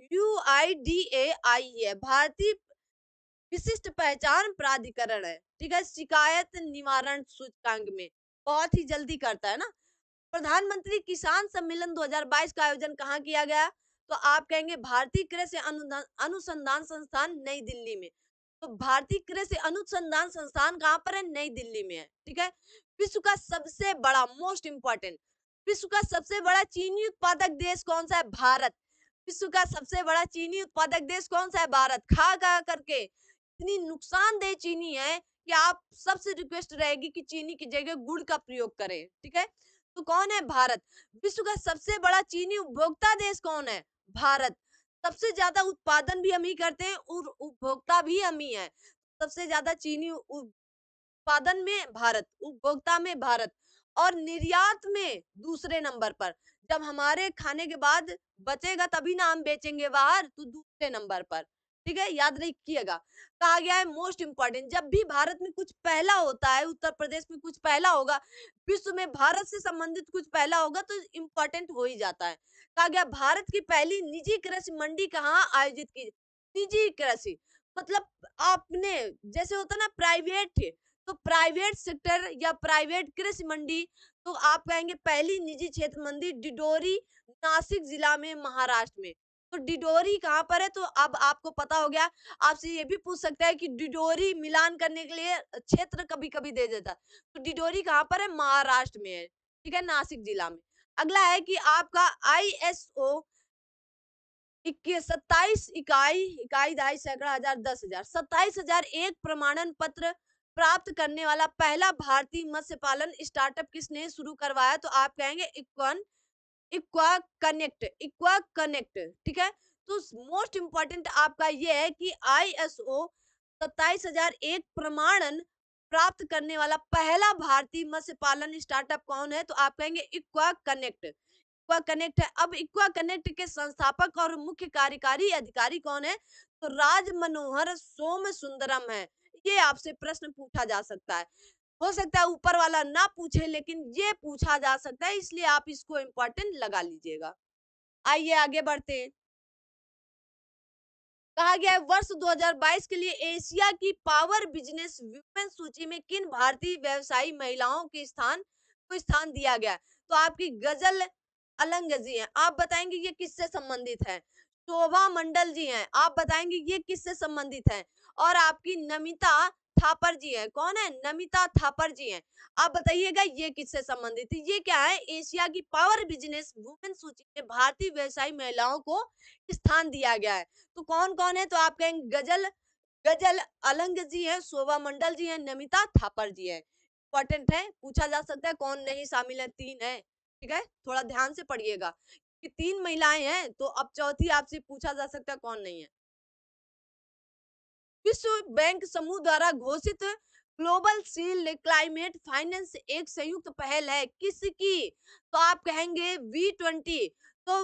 यूआईडीएआई है, भारतीय विशिष्ट पहचान प्राधिकरण है। ठीक है, शिकायत निवारण सूचकांक में बहुत ही जल्दी करता है ना। प्रधानमंत्री किसान सम्मेलन 2022 का आयोजन कहाँ किया गया? तो आप कहेंगे भारतीय कृषि अनुसंधान संस्थान, नई दिल्ली में। तो भारतीय कृषि अनुसंधान संस्थान कहाँ पर है? नई दिल्ली में है। ठीक है, विश्व का सबसे बड़ा, मोस्ट इंपॉर्टेंट, विश्व का सबसे बड़ा चीनी उत्पादक देश कौन सा है? भारत। विश्व का सबसे बड़ा चीनी उत्पादक देश कौन सा है? भारत। खा खा करके इतनी नुकसानदेह चीनी है कि आप सबसे रिक्वेस्ट रहेगी कि चीनी की जगह गुड़ का प्रयोग करें। ठीक है, तो कौन है? भारत। विश्व का सबसे बड़ा चीनी उपभोक्ता देश कौन है? भारत। सबसे ज्यादा उत्पादन भी हम ही करते हैं और उपभोक्ता भी हम ही है। सबसे ज्यादा चीनी उत्पादन में भारत, उपभोक्ता में भारत, और निर्यात में दूसरे नंबर पर। जब हमारे खाने के बाद बचेगा तभी ना हम बेचेंगे बाहर, तो दूसरे नंबर पर। ठीक है, याद रखिएगा। कहा गया है मोस्ट इंपॉर्टेंट, जब भी भारत में कुछ पहला होता है, उत्तर प्रदेश में कुछ पहला होगा, विश्व में भारत से संबंधित कुछ पहला होगा तो इम्पोर्टेंट हो ही जाता है। कहा गया भारत की पहली निजी कृषि मंडी कहाँ आयोजित की? निजी कृषि मतलब आपने, जैसे होता ना प्राइवेट, तो प्राइवेट सेक्टर या प्राइवेट कृषि मंडी, तो आप कहेंगे पहली निजी क्षेत्र मंडी डिडोरी, नासिक जिला में, महाराष्ट्र में। तो डिडोरी कहाँ पर है? तो अब आपको पता हो गया। आपसे ये भी पूछ सकता है कि डिडोरी मिलान करने के लिए क्षेत्र कभी कभी दे देता है। तो डिडोरी कहाँ पर है? महाराष्ट्र में है। ठीक है, नासिक जिला में। अगला है कि आपका आईएसओ 27 इकाई, इकाई, दहाई, सैकड़ा, हजार, 10,000, 27,001 प्रमाणन पत्र प्राप्त करने वाला पहला भारतीय मत्स्य पालन स्टार्टअप किसने शुरू करवाया? तो आप कहेंगे इक्वा कनेक्ट। ठीक है, तो मोस्ट इंपॉर्टेंट आपका ये है कि आईएसओ 27,001 प्रमाणन प्राप्त करने वाला पहला भारतीय मत्स्य पालन स्टार्टअप कौन है? तो आप कहेंगे इक्वा कनेक्ट। इक्वा कनेक्ट है। अब इक्वा कनेक्ट के संस्थापक और मुख्य कार्यकारी अधिकारी कौन है? तो राज मनोहर सोम सुंदरम है। ये आपसे प्रश्न पूछा जा सकता है। हो सकता है ऊपर वाला ना पूछे, लेकिन ये पूछा जा सकता है, इसलिए आप इसको इम्पोर्टेंट लगा लीजिएगा। आइए आगे बढ़ते हैं। कहा गया है वर्ष 2022 के लिए एशिया की पावर बिजनेस वुमेन सूची में किन भारतीय व्यवसायी महिलाओं के स्थान दिया गया है? तो आपकी गजल अलंग जी हैं, आप बताएंगे ये किससे संबंधित है? शोभा मंडल जी हैं, आप बताएंगे ये किससे संबंधित है? और आपकी नमिता थापर जी है, कौन है? नमिता थापर जी हैं, आप बताइएगा ये किससे संबंधित है? ये क्या है? एशिया की पावर बिजनेस वुमेन सूची में भारतीय व्यवसायी महिलाओं को स्थान दिया गया है। तो कौन-कौन है? तो आप कहेंगे गजल गजल अलंग जी हैं, शोभा मंडल जी हैं, नमिता थापर जी हैं। इम्पोर्टेंट है, पूछा जा सकता है कौन नहीं शामिल है, 3 है, ठीक है? थोड़ा ध्यान से पढ़िएगा कि 3 महिलाएँ हैं, तो अब चौथी आपसे पूछा जा सकता है कौन नहीं है। विश्व बैंक समूह द्वारा घोषित ग्लोबल शील्ड क्लाइमेट फाइनेंस एक संयुक्त पहल है, किसकी? तो आप कहेंगे वी20। तो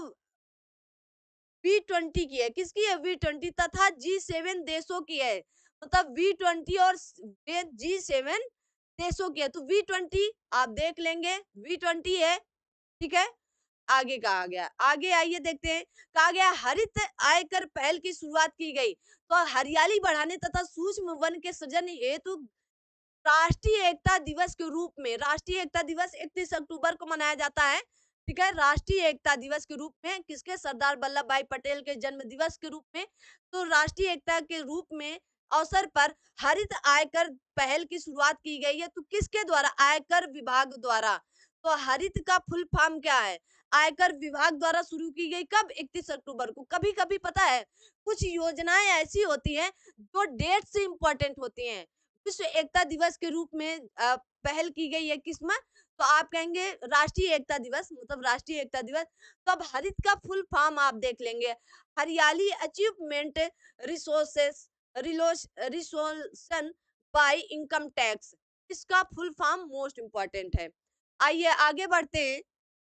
वी20 की है, किसकी है? वी20 तथा जी7 देशों की है। मतलब वी20 और जी7 देशों की है। तो वी20 आप देख लेंगे, वी20 है, ठीक है? आगे कहा गया, आगे आइए देखते हैं। कहा गया हरित आयकर पहल की शुरुआत की गई। तो हरियाली बढ़ाने तथा सूक्ष्म वन के सृजन हेतु राष्ट्रीय एकता दिवस के रूप में, राष्ट्रीय एकता दिवस 31 अक्टूबर को मनाया जाता है, ठीक है? राष्ट्रीय एकता दिवस के रूप में किसके? सरदार वल्लभ भाई पटेल के जन्म दिवस के रूप में। तो राष्ट्रीय एकता के रूप में अवसर पर हरित आयकर पहल की शुरुआत की गई है। तो किसके द्वारा? आयकर विभाग द्वारा। तो हरित का फुल फॉर्म क्या है? आयकर विभाग द्वारा शुरू की गई, कब? 31 अक्टूबर को। कभी-कभी पता है कुछ योजनाएं ऐसी होती हैं जो डेट से इंपॉर्टेंट होती हैं। विश्व एकता दिवस के रूप में पहल की गई है किसमें? तो आप कहेंगे राष्ट्रीय एकता दिवस, मतलब राष्ट्रीय एकता दिवस। तो अब हरित का फुल फॉर्म आप देख लेंगे, Hariyali achievement resources resolution by income tax, इसका फुल फॉर्म मोस्ट इंपॉर्टेंट है। आइए आगे बढ़ते हैं।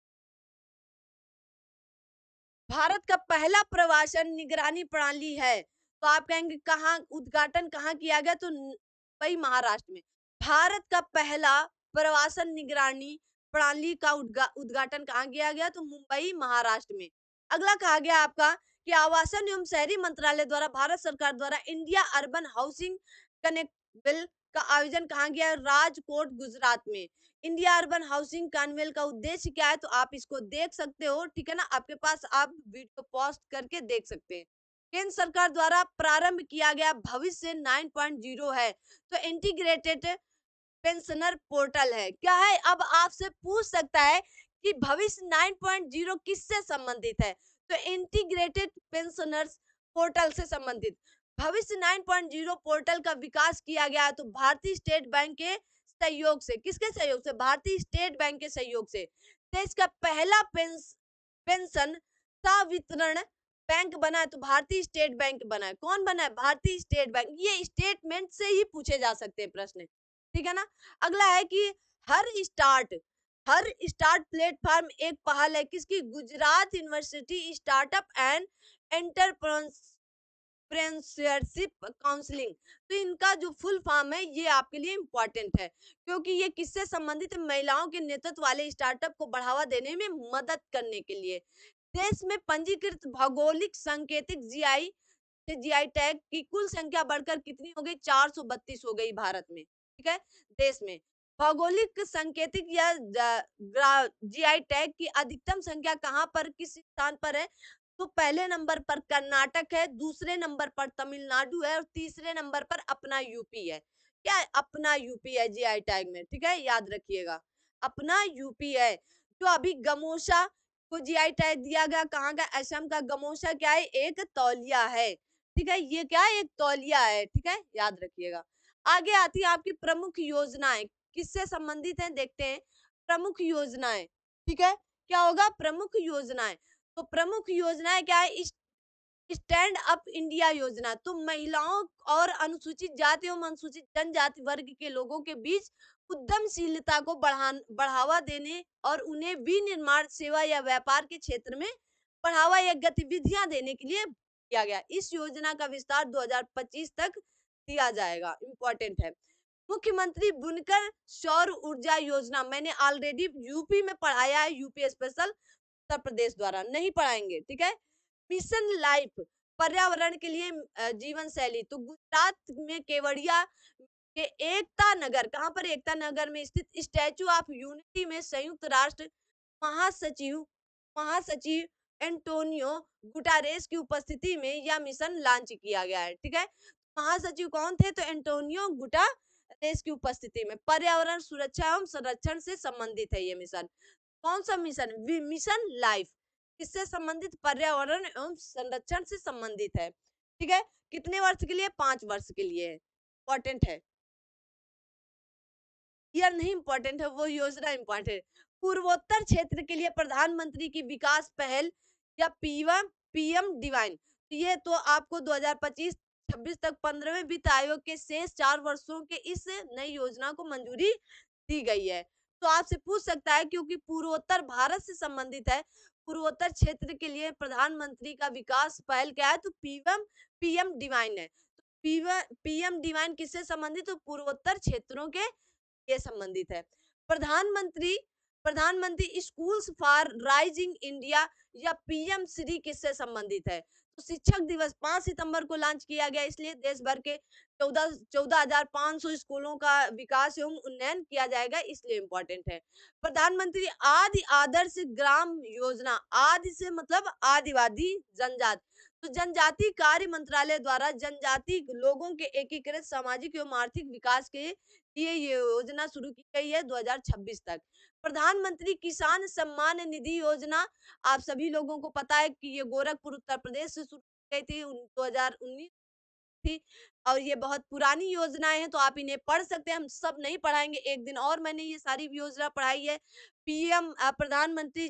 भारत का पहला प्रवासन निगरानी प्रणाली है, तो आप कहेंगे कहाँ उद्घाटन कहाँ किया गया? तो मुंबई महाराष्ट्र में। भारत का पहला प्रवासन निगरानी प्रणाली का उद्घाटन कहाँ किया गया? तो मुंबई महाराष्ट्र में। अगला कहा गया आपका कि आवासन एवं शहरी मंत्रालय द्वारा भारत सरकार द्वारा India urban housing connect bill का आयोजन कहाँ गया? राजकोट गुजरात में। इंडिया अर्बन हाउसिंग कॉन्वेल का उद्देश्य क्या है? तो आप इसको देख सकते हो, ठीक है ना? आपके पास, आप वीडियो पॉज़ करके देख सकते हैं। केंद्र सरकार द्वारा प्रारंभ किया गया भविष्य 9.0 है, तो इंटीग्रेटेड पेंशनर पोर्टल है। क्या है? अब आपसे पूछ सकता है कि भविष्य 9.0 किससे संबंधित है? तो इंटीग्रेटेड पेंशनर्स पोर्टल से संबंधित। भविष्य 9.0 पोर्टल का विकास किया गया है, तो भारतीय स्टेट बैंक के सहयोग से। किसके सहयोग से? भारतीय स्टेट बैंक के सहयोग से। देश का पहला पेंशन वितरण बैंक बना है, तो भारतीय स्टेट बैंक बना है। कौन बना है? भारतीय स्टेट बैंक। ये स्टेटमेंट से ही पूछे जा सकते हैं प्रश्न, ठीक है ना? अगला है कि हर स्टार्ट प्लेटफॉर्म एक पहल है, किसकी? Gujarat university startup and entrepreneurship counselling. तो इनका जो फुल फॉर्म है ये आपके लिए इम्पोर्टेंट है, क्योंकि ये किससे संबंधित है? महिलाओं के नेतृत्व वाले स्टार्टअप को बढ़ावा देने में मदद करने के लिए। देश में पंजीकृत भौगोलिक सांकेतिक जीआई टैग की कुल संख्या बढ़कर कितनी हो गई? 432 हो गई भारत में, ठीक है? देश में भौगोलिक संकेतिक या जीआई टैग की अधिकतम संख्या कहाँ पर, किस स्थान पर है? तो पहले नंबर पर कर्नाटक है, दूसरे नंबर पर तमिलनाडु है और तीसरे नंबर पर अपना यूपी है। क्या है? अपना यूपी है जीआई टैग में, ठीक है? याद रखिएगा, अपना यूपी है। जो अभी गमोसा को जीआई टैग दिया गया, कहाँ का? असम का। गमोसा क्या है? एक तौलिया है, ठीक है? ये क्या है? एक तौलिया है, ठीक है? याद रखिएगा। आगे आती है आपकी प्रमुख योजनाएं, किससे संबंधित हैं देखते हैं। प्रमुख योजनाएं, ठीक है? क्या होगा? प्रमुख योजनाएं। तो प्रमुख योजनाएं क्या है? स्टैंड अप इंडिया योजना तो महिलाओं और अनुसूचित जाति एवं अनुसूचित जनजाति वर्ग के लोगों के बीच उद्यमशीलता को बढ़ावा देने और उन्हें विनिर्माण सेवा या व्यापार के क्षेत्र में बढ़ावा या गतिविधियां देने के लिए किया गया। इस योजना का विस्तार 2025 तक दिया जाएगा। इम्पोर्टेंट है। मुख्यमंत्री बुनकर सौर ऊर्जा योजना मैंने ऑलरेडी यूपी में पढ़ाया है, यूपी स्पेशल उत्तर प्रदेश द्वारा नहीं पढ़ाएंगे, ठीक है। मिशन लाइफ पर्यावरण के लिए जीवन शैली तो गुजरात में केवड़िया के एकता नगर, कहाँ पर एकता नगर में स्थित स्टैचू ऑफ यूनिटी में संयुक्त राष्ट्र महासचिव महासचिव एंटोनियो गुटारेस की उपस्थिति में यह मिशन लॉन्च किया गया है, ठीक है। महासचिव कौन थे? तो एंटोनियो गुटारेस की उपस्थिति में पर्यावरण सुरक्षा एवं संरक्षण से संबंधित है ये मिशन। कौन सा मिशन? मिशन लाइफ किससे संबंधित? पर्यावरण एवं संरक्षण से संबंधित है, ठीक है। कितने वर्ष के लिए? 5 वर्ष के लिए। इंपॉर्टेंट है, ईयर नहीं इंपॉर्टेंट है, वो योजना इंपॉर्टेंट है। पूर्वोत्तर क्षेत्र के लिए प्रधानमंत्री की विकास पहल या पीएम डिवाइन, ये तो आपको 2025-26 तक 15वें वित्त आयोग के शेष 4 वर्षों के इस नई योजना को मंजूरी दी गई है। तो आपसे पूछ सकता है क्योंकि पूर्वोत्तर भारत से संबंधित है, पूर्वोत्तर क्षेत्र के लिए प्रधानमंत्री का विकास पहल क्या है? तो पीएम पीएम डिवाइन है। पीएम डिवाइन किससे संबंधित? तो पूर्वोत्तर क्षेत्रों के ये संबंधित है। प्रधानमंत्री प्रधानमंत्री स्कूल्स फॉर राइजिंग इंडिया या पीएम श्री किससे संबंधित है? तो शिक्षक दिवस 5 सितंबर को लॉन्च किया गया, इसलिए देश भर के 14,500 स्कूलों का विकास एवं उन्नयन किया जाएगा, इसलिए इम्पोर्टेंट है। प्रधानमंत्री आदि आदर्श ग्राम योजना, आदि से मतलब आदिवासी जनजाति, तो जनजाति कार्य मंत्रालय द्वारा जनजाति लोगों के एकीकृत सामाजिक एवं आर्थिक विकास के ये योजना शुरू की गई है 2026 तक। प्रधानमंत्री किसान सम्मान निधि योजना, आप सभी लोगों को पता है कि ये गोरखपुर उत्तर प्रदेश से शुरू की गई थी 2019 थी और ये बहुत पुरानी योजनाएं हैं, तो आप इन्हें पढ़ सकते हैं, हम सब नहीं पढ़ाएंगे, एक दिन और मैंने ये सारी योजना पढ़ाई है। प्रधानमंत्री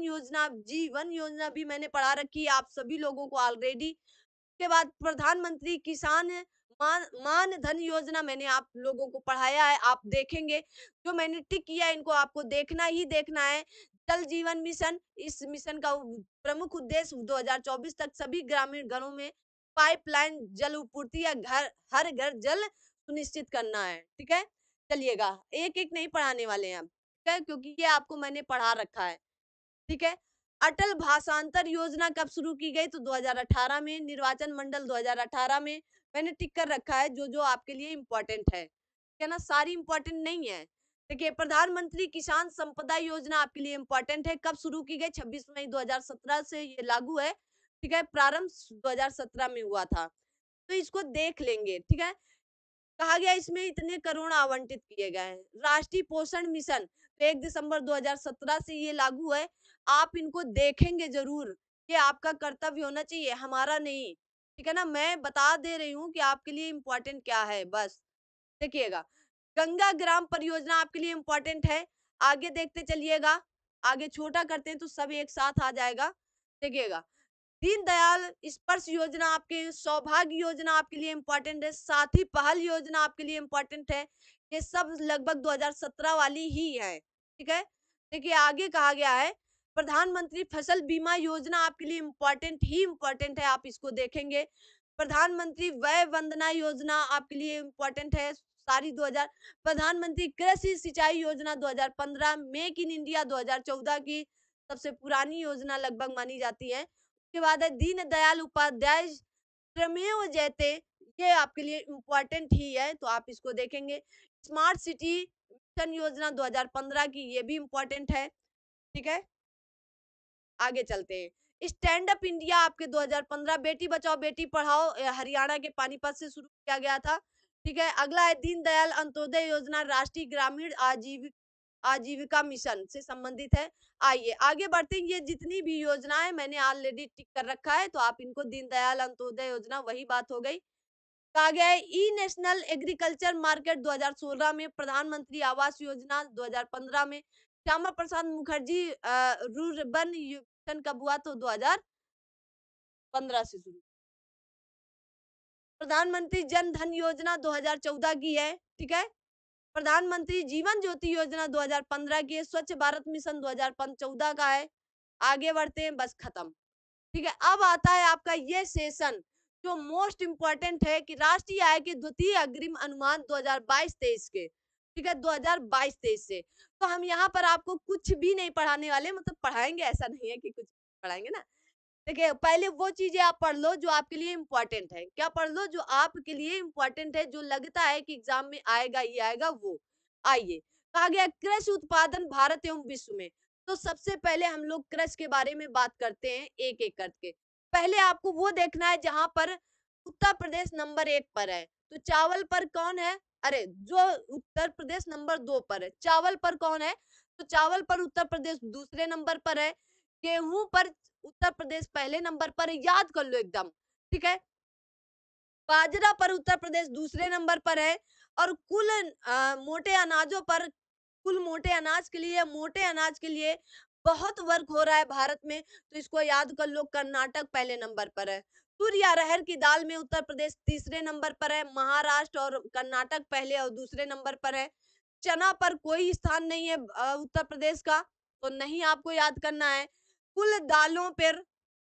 जीवन योजना भी मैंने पढ़ा रखी है आप सभी लोगों को ऑलरेडी। के बाद प्रधानमंत्री किसान मान धन योजना मैंने आप लोगों को पढ़ाया है, आप देखेंगे। जो मैंने टिक किया है इनको आपको देखना ही देखना है। जल जीवन मिशन, इस मिशन का प्रमुख उद्देश्य 2024 तक सभी ग्रामीण घरों में पाइपलाइन जल आपूर्ति या हर घर जल सुनिश्चित करना है, ठीक है। चलिएगा, एक-एक नहीं पढ़ाने वाले हैं हम, ठीक है, क्योंकि ये आपको मैंने पढ़ा रखा है। ठीक है। अटल भाषांतर योजना कब शुरू की गई? तो 2018 में, निर्वाचन मंडल 2018 में। मैंने टिक कर रखा है जो आपके लिए इम्पोर्टेंट है, ठीक है ना? सारी इम्पोर्टेंट नहीं है। देखिए, प्रधानमंत्री किसान संपदा योजना आपके लिए इम्पोर्टेंट है। कब शुरू की गई? 26 मई 2017 से ये लागू है, ठीक है। प्रारंभ 2017 में हुआ था, तो इसको देख लेंगे, ठीक है। कहा गया इसमें इतने करोड़ आवंटित किए गए हैं। राष्ट्रीय पोषण मिशन तो 1 दिसंबर 2017 से ये लागू है। आप इनको देखेंगे ज़रूर, ये आपका कर्तव्य होना चाहिए, हमारा नहीं। ठीक है ना? मैं बता दे रही हूँ कि आपके लिए इम्पोर्टेंट क्या है बस। देखिएगा, गंगा ग्राम परियोजना आपके लिए इम्पोर्टेंट है। आगे देखते चलिएगा, आगे छोटा करते हैं तो सब एक साथ आ जाएगा। देखिएगा, दीनदयाल स्पर्श योजना आपके, सौभाग्य योजना आपके लिए इम्पोर्टेंट है, साथी पहल योजना आपके लिए इम्पोर्टेंट है। ये सब लगभग 2017 वाली ही है, ठीक है। देखिए आगे कहा गया है, प्रधानमंत्री फसल बीमा योजना आपके लिए इम्पोर्टेंट ही इम्पोर्टेंट है, आप इसको देखेंगे। प्रधानमंत्री वय वंदना योजना आपके लिए इम्पोर्टेंट है, सारी 2000। प्रधानमंत्री कृषि सिंचाई योजना 2015, मेक इन इंडिया 2014 की सबसे पुरानी योजना लगभग मानी जाती है। उसके बाद है दीन दयाल उपाध्याय श्रमेव जयते, ये आपके लिए इम्पोर्टेंट ही है, तो आप इसको देखेंगे। स्मार्ट सिटी मिशन योजना 2015 की, ये भी इम्पोर्टेंट है, ठीक है। आगे चलते हैं। स्टैंड अप इंडिया आपके 2015, बेटी बचाओ बेटी पढ़ाओ, हरियाणा के पानीपत से शुरू किया गया था, ठीक है। अगला है दीनदयाल अंत्योदय योजना, राष्ट्रीय ग्रामीण आजीविका मिशन से संबंधित है। आइए आगे बढ़ते हैं, ये जितनी भी योजनाएं मैंने ऑलरेडी टिक कर रखा है, तो आप इनको दीनदयाल अंत्योदय योजना वही बात हो गई। कहा गया है ई नेशनल एग्रीकल्चर मार्केट 2016 में, प्रधानमंत्री आवास योजना 2015 में, श्यामा प्रसाद मुखर्जी रूरबन मिशन कब हुआ? तो 2015 से शुरू। प्रधानमंत्री जन धन योजना 2014 की है, ठीक है? प्रधानमंत्री जीवन ज्योति योजना 2015 की है, स्वच्छ भारत मिशन 2014 का है। आगे बढ़ते हैं, बस खत्म। ठीक है, अब आता है आपका ये सेशन जो मोस्ट इम्पोर्टेंट है कि राष्ट्रीय आय के द्वितीय अग्रिम अनुमान 2022-23 के, ठीक है, 2022-23 से। तो हम यहाँ पर आपको कुछ भी नहीं पढ़ाने वाले, मतलब पढ़ाएंगे ऐसा नहीं है कि कुछ पढ़ाएंगे ना। देखिए, पहले वो चीजें आप पढ़ लो जो आपके लिए इम्पोर्टेंट है। क्या पढ़ लो? जो आपके लिए इम्पोर्टेंट है, जो लगता है कि एग्जाम में आएगा ही आएगा वो। आइए, कहा गया कृषि उत्पादन भारत एवं विश्व में। तो सबसे पहले हम लोग कृषि के बारे में बात करते हैं एक एक करके। पहले आपको वो देखना है जहां पर उत्तर प्रदेश नंबर 1 पर है। तो चावल पर कौन है? अरे, जो उत्तर प्रदेश नंबर 2 पर है। चावल पर कौन है? तो चावल पर उत्तर प्रदेश दूसरे नंबर पर है। गेहूं पर उत्तर प्रदेश पहले नंबर पर है, याद कर लो एकदम, ठीक है। बाजरा पर उत्तर प्रदेश दूसरे नंबर पर है। और कुल मोटे अनाजों पर, कुल मोटे अनाज के लिए, मोटे अनाज के लिए बहुत वर्क हो रहा है भारत में, तो इसको याद कर लो। कर्नाटक पहले नंबर पर है। तुर या अरहर की दाल में उत्तर प्रदेश तीसरे नंबर पर है। महाराष्ट्र और कर्नाटक पहले और दूसरे नंबर पर है। चना पर कोई स्थान नहीं है उत्तर प्रदेश का, तो नहीं आपको याद करना है। कुल दालों पर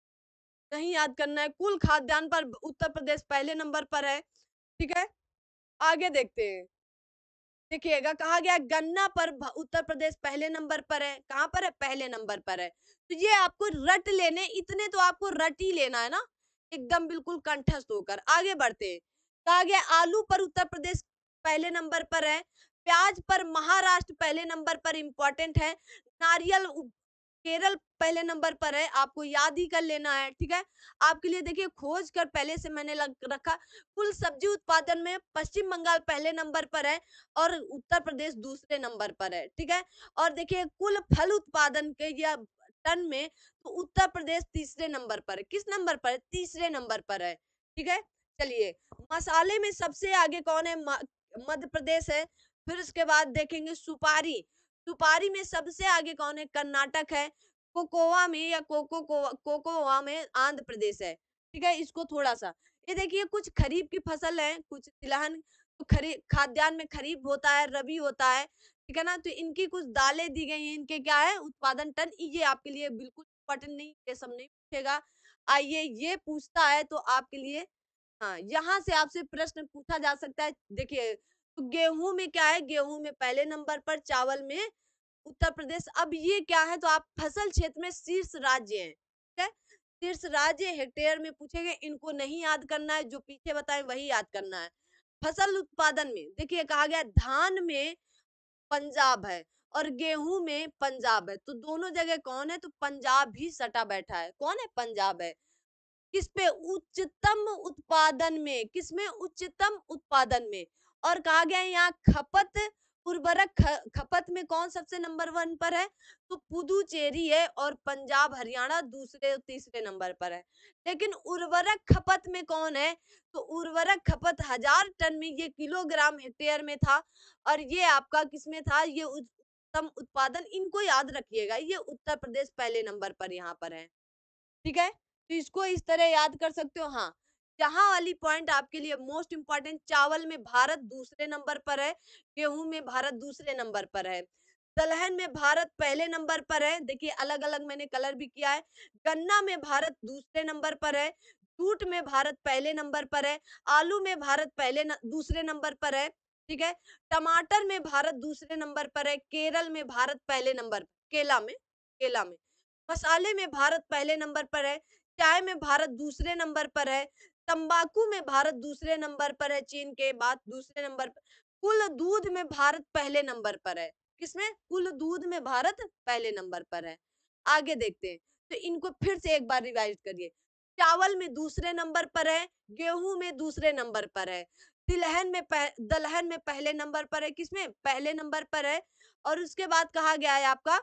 नहीं याद करना है। कुल खाद्यान्न पर उत्तर प्रदेश पहले नंबर पर है, ठीक है। आगे देखते हैं। देखिएगा, कहा गया गन्ना पर उत्तर प्रदेश पहले नंबर पर है। कहाँ पर है? पहले नंबर पर है। तो ये आपको रट लेने, इतने तो आपको रट ही लेना है ना, एकदम बिल्कुल कंठस्थ होकर। आगे बढ़ते हैं। कहा गया आलू पर उत्तर प्रदेश पहले नंबर पर है। प्याज पर महाराष्ट्र पहले नंबर पर, इंपॉर्टेंट है। नारियल केरल पहले नंबर पर है, आपको याद ही कर लेना है, ठीक है। आपके लिए देखिए खोज कर पहले से मैंने रखा। कुल सब्जी उत्पादन में पश्चिम बंगाल पहले नंबर पर है और उत्तर प्रदेश दूसरे नंबर पर है, ठीक है। और देखिए कुल फल उत्पादन के या टन में, तो उत्तर प्रदेश तीसरे नंबर पर है। किस नंबर पर है? तीसरे नंबर पर है, ठीक है। चलिए, मसाले में सबसे आगे कौन है? मध्य प्रदेश है। फिर उसके बाद देखेंगे सुपारी। सुपारी में सबसे आगे कौन है? कर्नाटक है। कोकोआ में या कोकोआ में आंध्र प्रदेश है, ठीक है। इसको थोड़ा सा, ये देखिए कुछ खरीफ की फसल है, कुछ तिलहन। तो खरीफ खाद्यान्न में खरीफ होता है, रबी होता है, ठीक है ना। तो इनकी कुछ दालें दी गई हैं, इनके क्या है उत्पादन टन। ये आपके लिए बिल्कुल इम्पोर्टेंट नहीं, ये सब नहीं पूछेगा। आइए, ये पूछता है तो आपके लिए, हाँ, यहाँ से आपसे प्रश्न पूछा जा सकता है। देखिए, तो गेहूं में क्या है? गेहूं में पहले नंबर पर, चावल में उत्तर प्रदेश। अब ये क्या है? तो आप फसल क्षेत्र में शीर्ष राज्य हैं, ठीक है। शीर्ष राज्य हेक्टेयर में पूछेंगे, इनको नहीं याद करना है, जो पीछे बताए वही याद करना है। फसल उत्पादन में देखिए, कहा गया धान में पंजाब है और गेहूं में पंजाब है। तो दोनों जगह कौन है? तो पंजाब ही सटा बैठा है। कौन है? पंजाब है। किस पे? उच्चतम उत्पादन में। किसमें? उच्चतम उत्पादन में। और कहा गया है यहाँ खपत, उर्वरक खपत में कौन सबसे नंबर 1 पर है? तो पुदुचेरी है और पंजाब हरियाणा दूसरे और तीसरे नंबर पर है। लेकिन उर्वरक खपत में कौन है? तो उर्वरक खपत 1000 टन में, ये किलोग्राम हेक्टेयर में था। और ये आपका किसमें था? ये उच्चतम उत्पादन। इनको याद रखिएगा, ये उत्तर प्रदेश पहले नंबर पर यहाँ पर है, ठीक है। तो इसको इस तरह याद कर सकते हो। हाँ, यहाँ वाली पॉइंट आपके लिए मोस्ट इंपॉर्टेंट। चावल में भारत दूसरे नंबर पर है। गेहूं में भारत दूसरे नंबर पर है। दलहन में भारत पहले नंबर पर है। देखिए, अलग अलग मैंने कलर भी किया है। गन्ना में भारत दूसरे नंबर पर है। जूट में भारत पहले नंबर पर है। आलू में भारत दूसरे नंबर पर है, ठीक है। टमाटर में भारत दूसरे नंबर पर है। केरल में भारत पहले नंबर, केला में मसाले में भारत पहले नंबर पर है। चाय में भारत दूसरे नंबर पर है। तंबाकू में भारत दूसरे नंबर पर है, चीन के बाद दूसरे नंबर पर। कुल दूध में भारत पहले नंबर पर है। किसमें? कुल दूध में भारत पहले नंबर पर है। आगे देखते हैं। तो इनको फिर से एक बार रिवाइज करिए। चावल में दूसरे नंबर पर है। गेहूं में दूसरे नंबर पर है। दलहन में पहले नंबर पर है। किसमें? पहले नंबर पर है। और उसके बाद कहा गया है आपका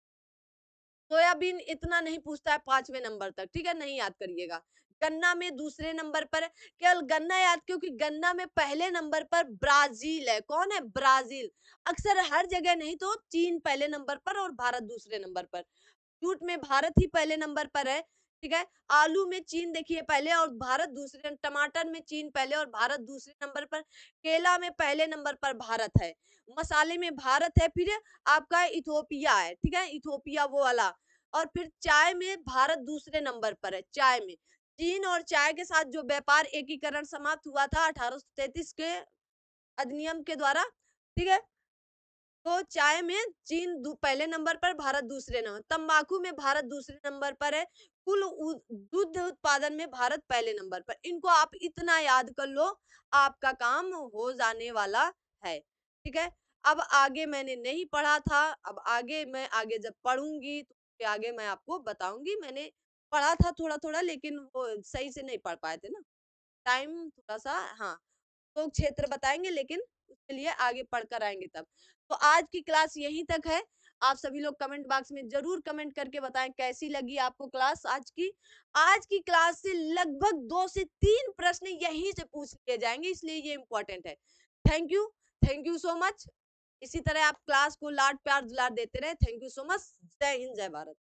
सोयाबीन, इतना नहीं पूछता है 5वें नंबर तक, ठीक है, नहीं याद करिएगा। गन्ना में दूसरे नंबर पर है। केवल गन्ना याद, क्योंकि गन्ना में पहले नंबर पर ब्राजील है। कौन है? ब्राजील। अक्सर हर जगह नहीं तो चीन पहले नंबर पर और भारत दूसरे नंबर पर। जूट में भारत ही पहले नंबर पर है। ठीक है? आलू में चीन देखिए पहले और भारत दूसरे, टमाटर में चीन पहले और भारत दूसरे नंबर पर, केला में पहले नंबर पर भारत है, मसाले में भारत है, फिर आपका इथोपिया है, ठीक है? इथोपिया वो वाला, और फिर चाय में भारत दूसरे नंबर पर है, चाय में। चीन और चाय के साथ जो व्यापार एकीकरण समाप्त हुआ था 1833 के अधिनियम के द्वारा, ठीक है? तो चाय में चीन पहले नंबर पर, भारत दूसरे नंबर, तंबाकू में भारत दूसरे नंबर पर है, कुल दुग्ध उत्पादन में भारत पहले नंबर पर। इनको आप इतना याद कर लो, आपका काम हो जाने वाला है, ठीक है? अब आगे मैंने नहीं पढ़ा था, अब आगे मैं आगे जब पढ़ूंगी तो उसके आगे मैं आपको बताऊंगी। मैंने पढ़ा था थोड़ा थोड़ा, लेकिन वो सही से नहीं पढ़ पाए थे ना, टाइम थोड़ा सा, हाँ, तो क्षेत्र बताएँगे, लेकिन उसके लिए आगे पढ़कर आएँगे तब। तो आज की क्लास यहीं तक है। आप सभी लोग कमेंट बॉक्स में ज़रूर कमेंट करके बताएँ कैसी लगी आपको क्लास आज की। आज की क्लास से लगभग 2 से 3 प्रश्न यहीं से पूछ लिए जाएँगे, इसलिए ये इम्पोर्टेंट है। Thank you so much. इसी तरह आप क्लास को लाड प्यार दुलार देते रहें। Thank you so much. जय हिंद, जय भारत।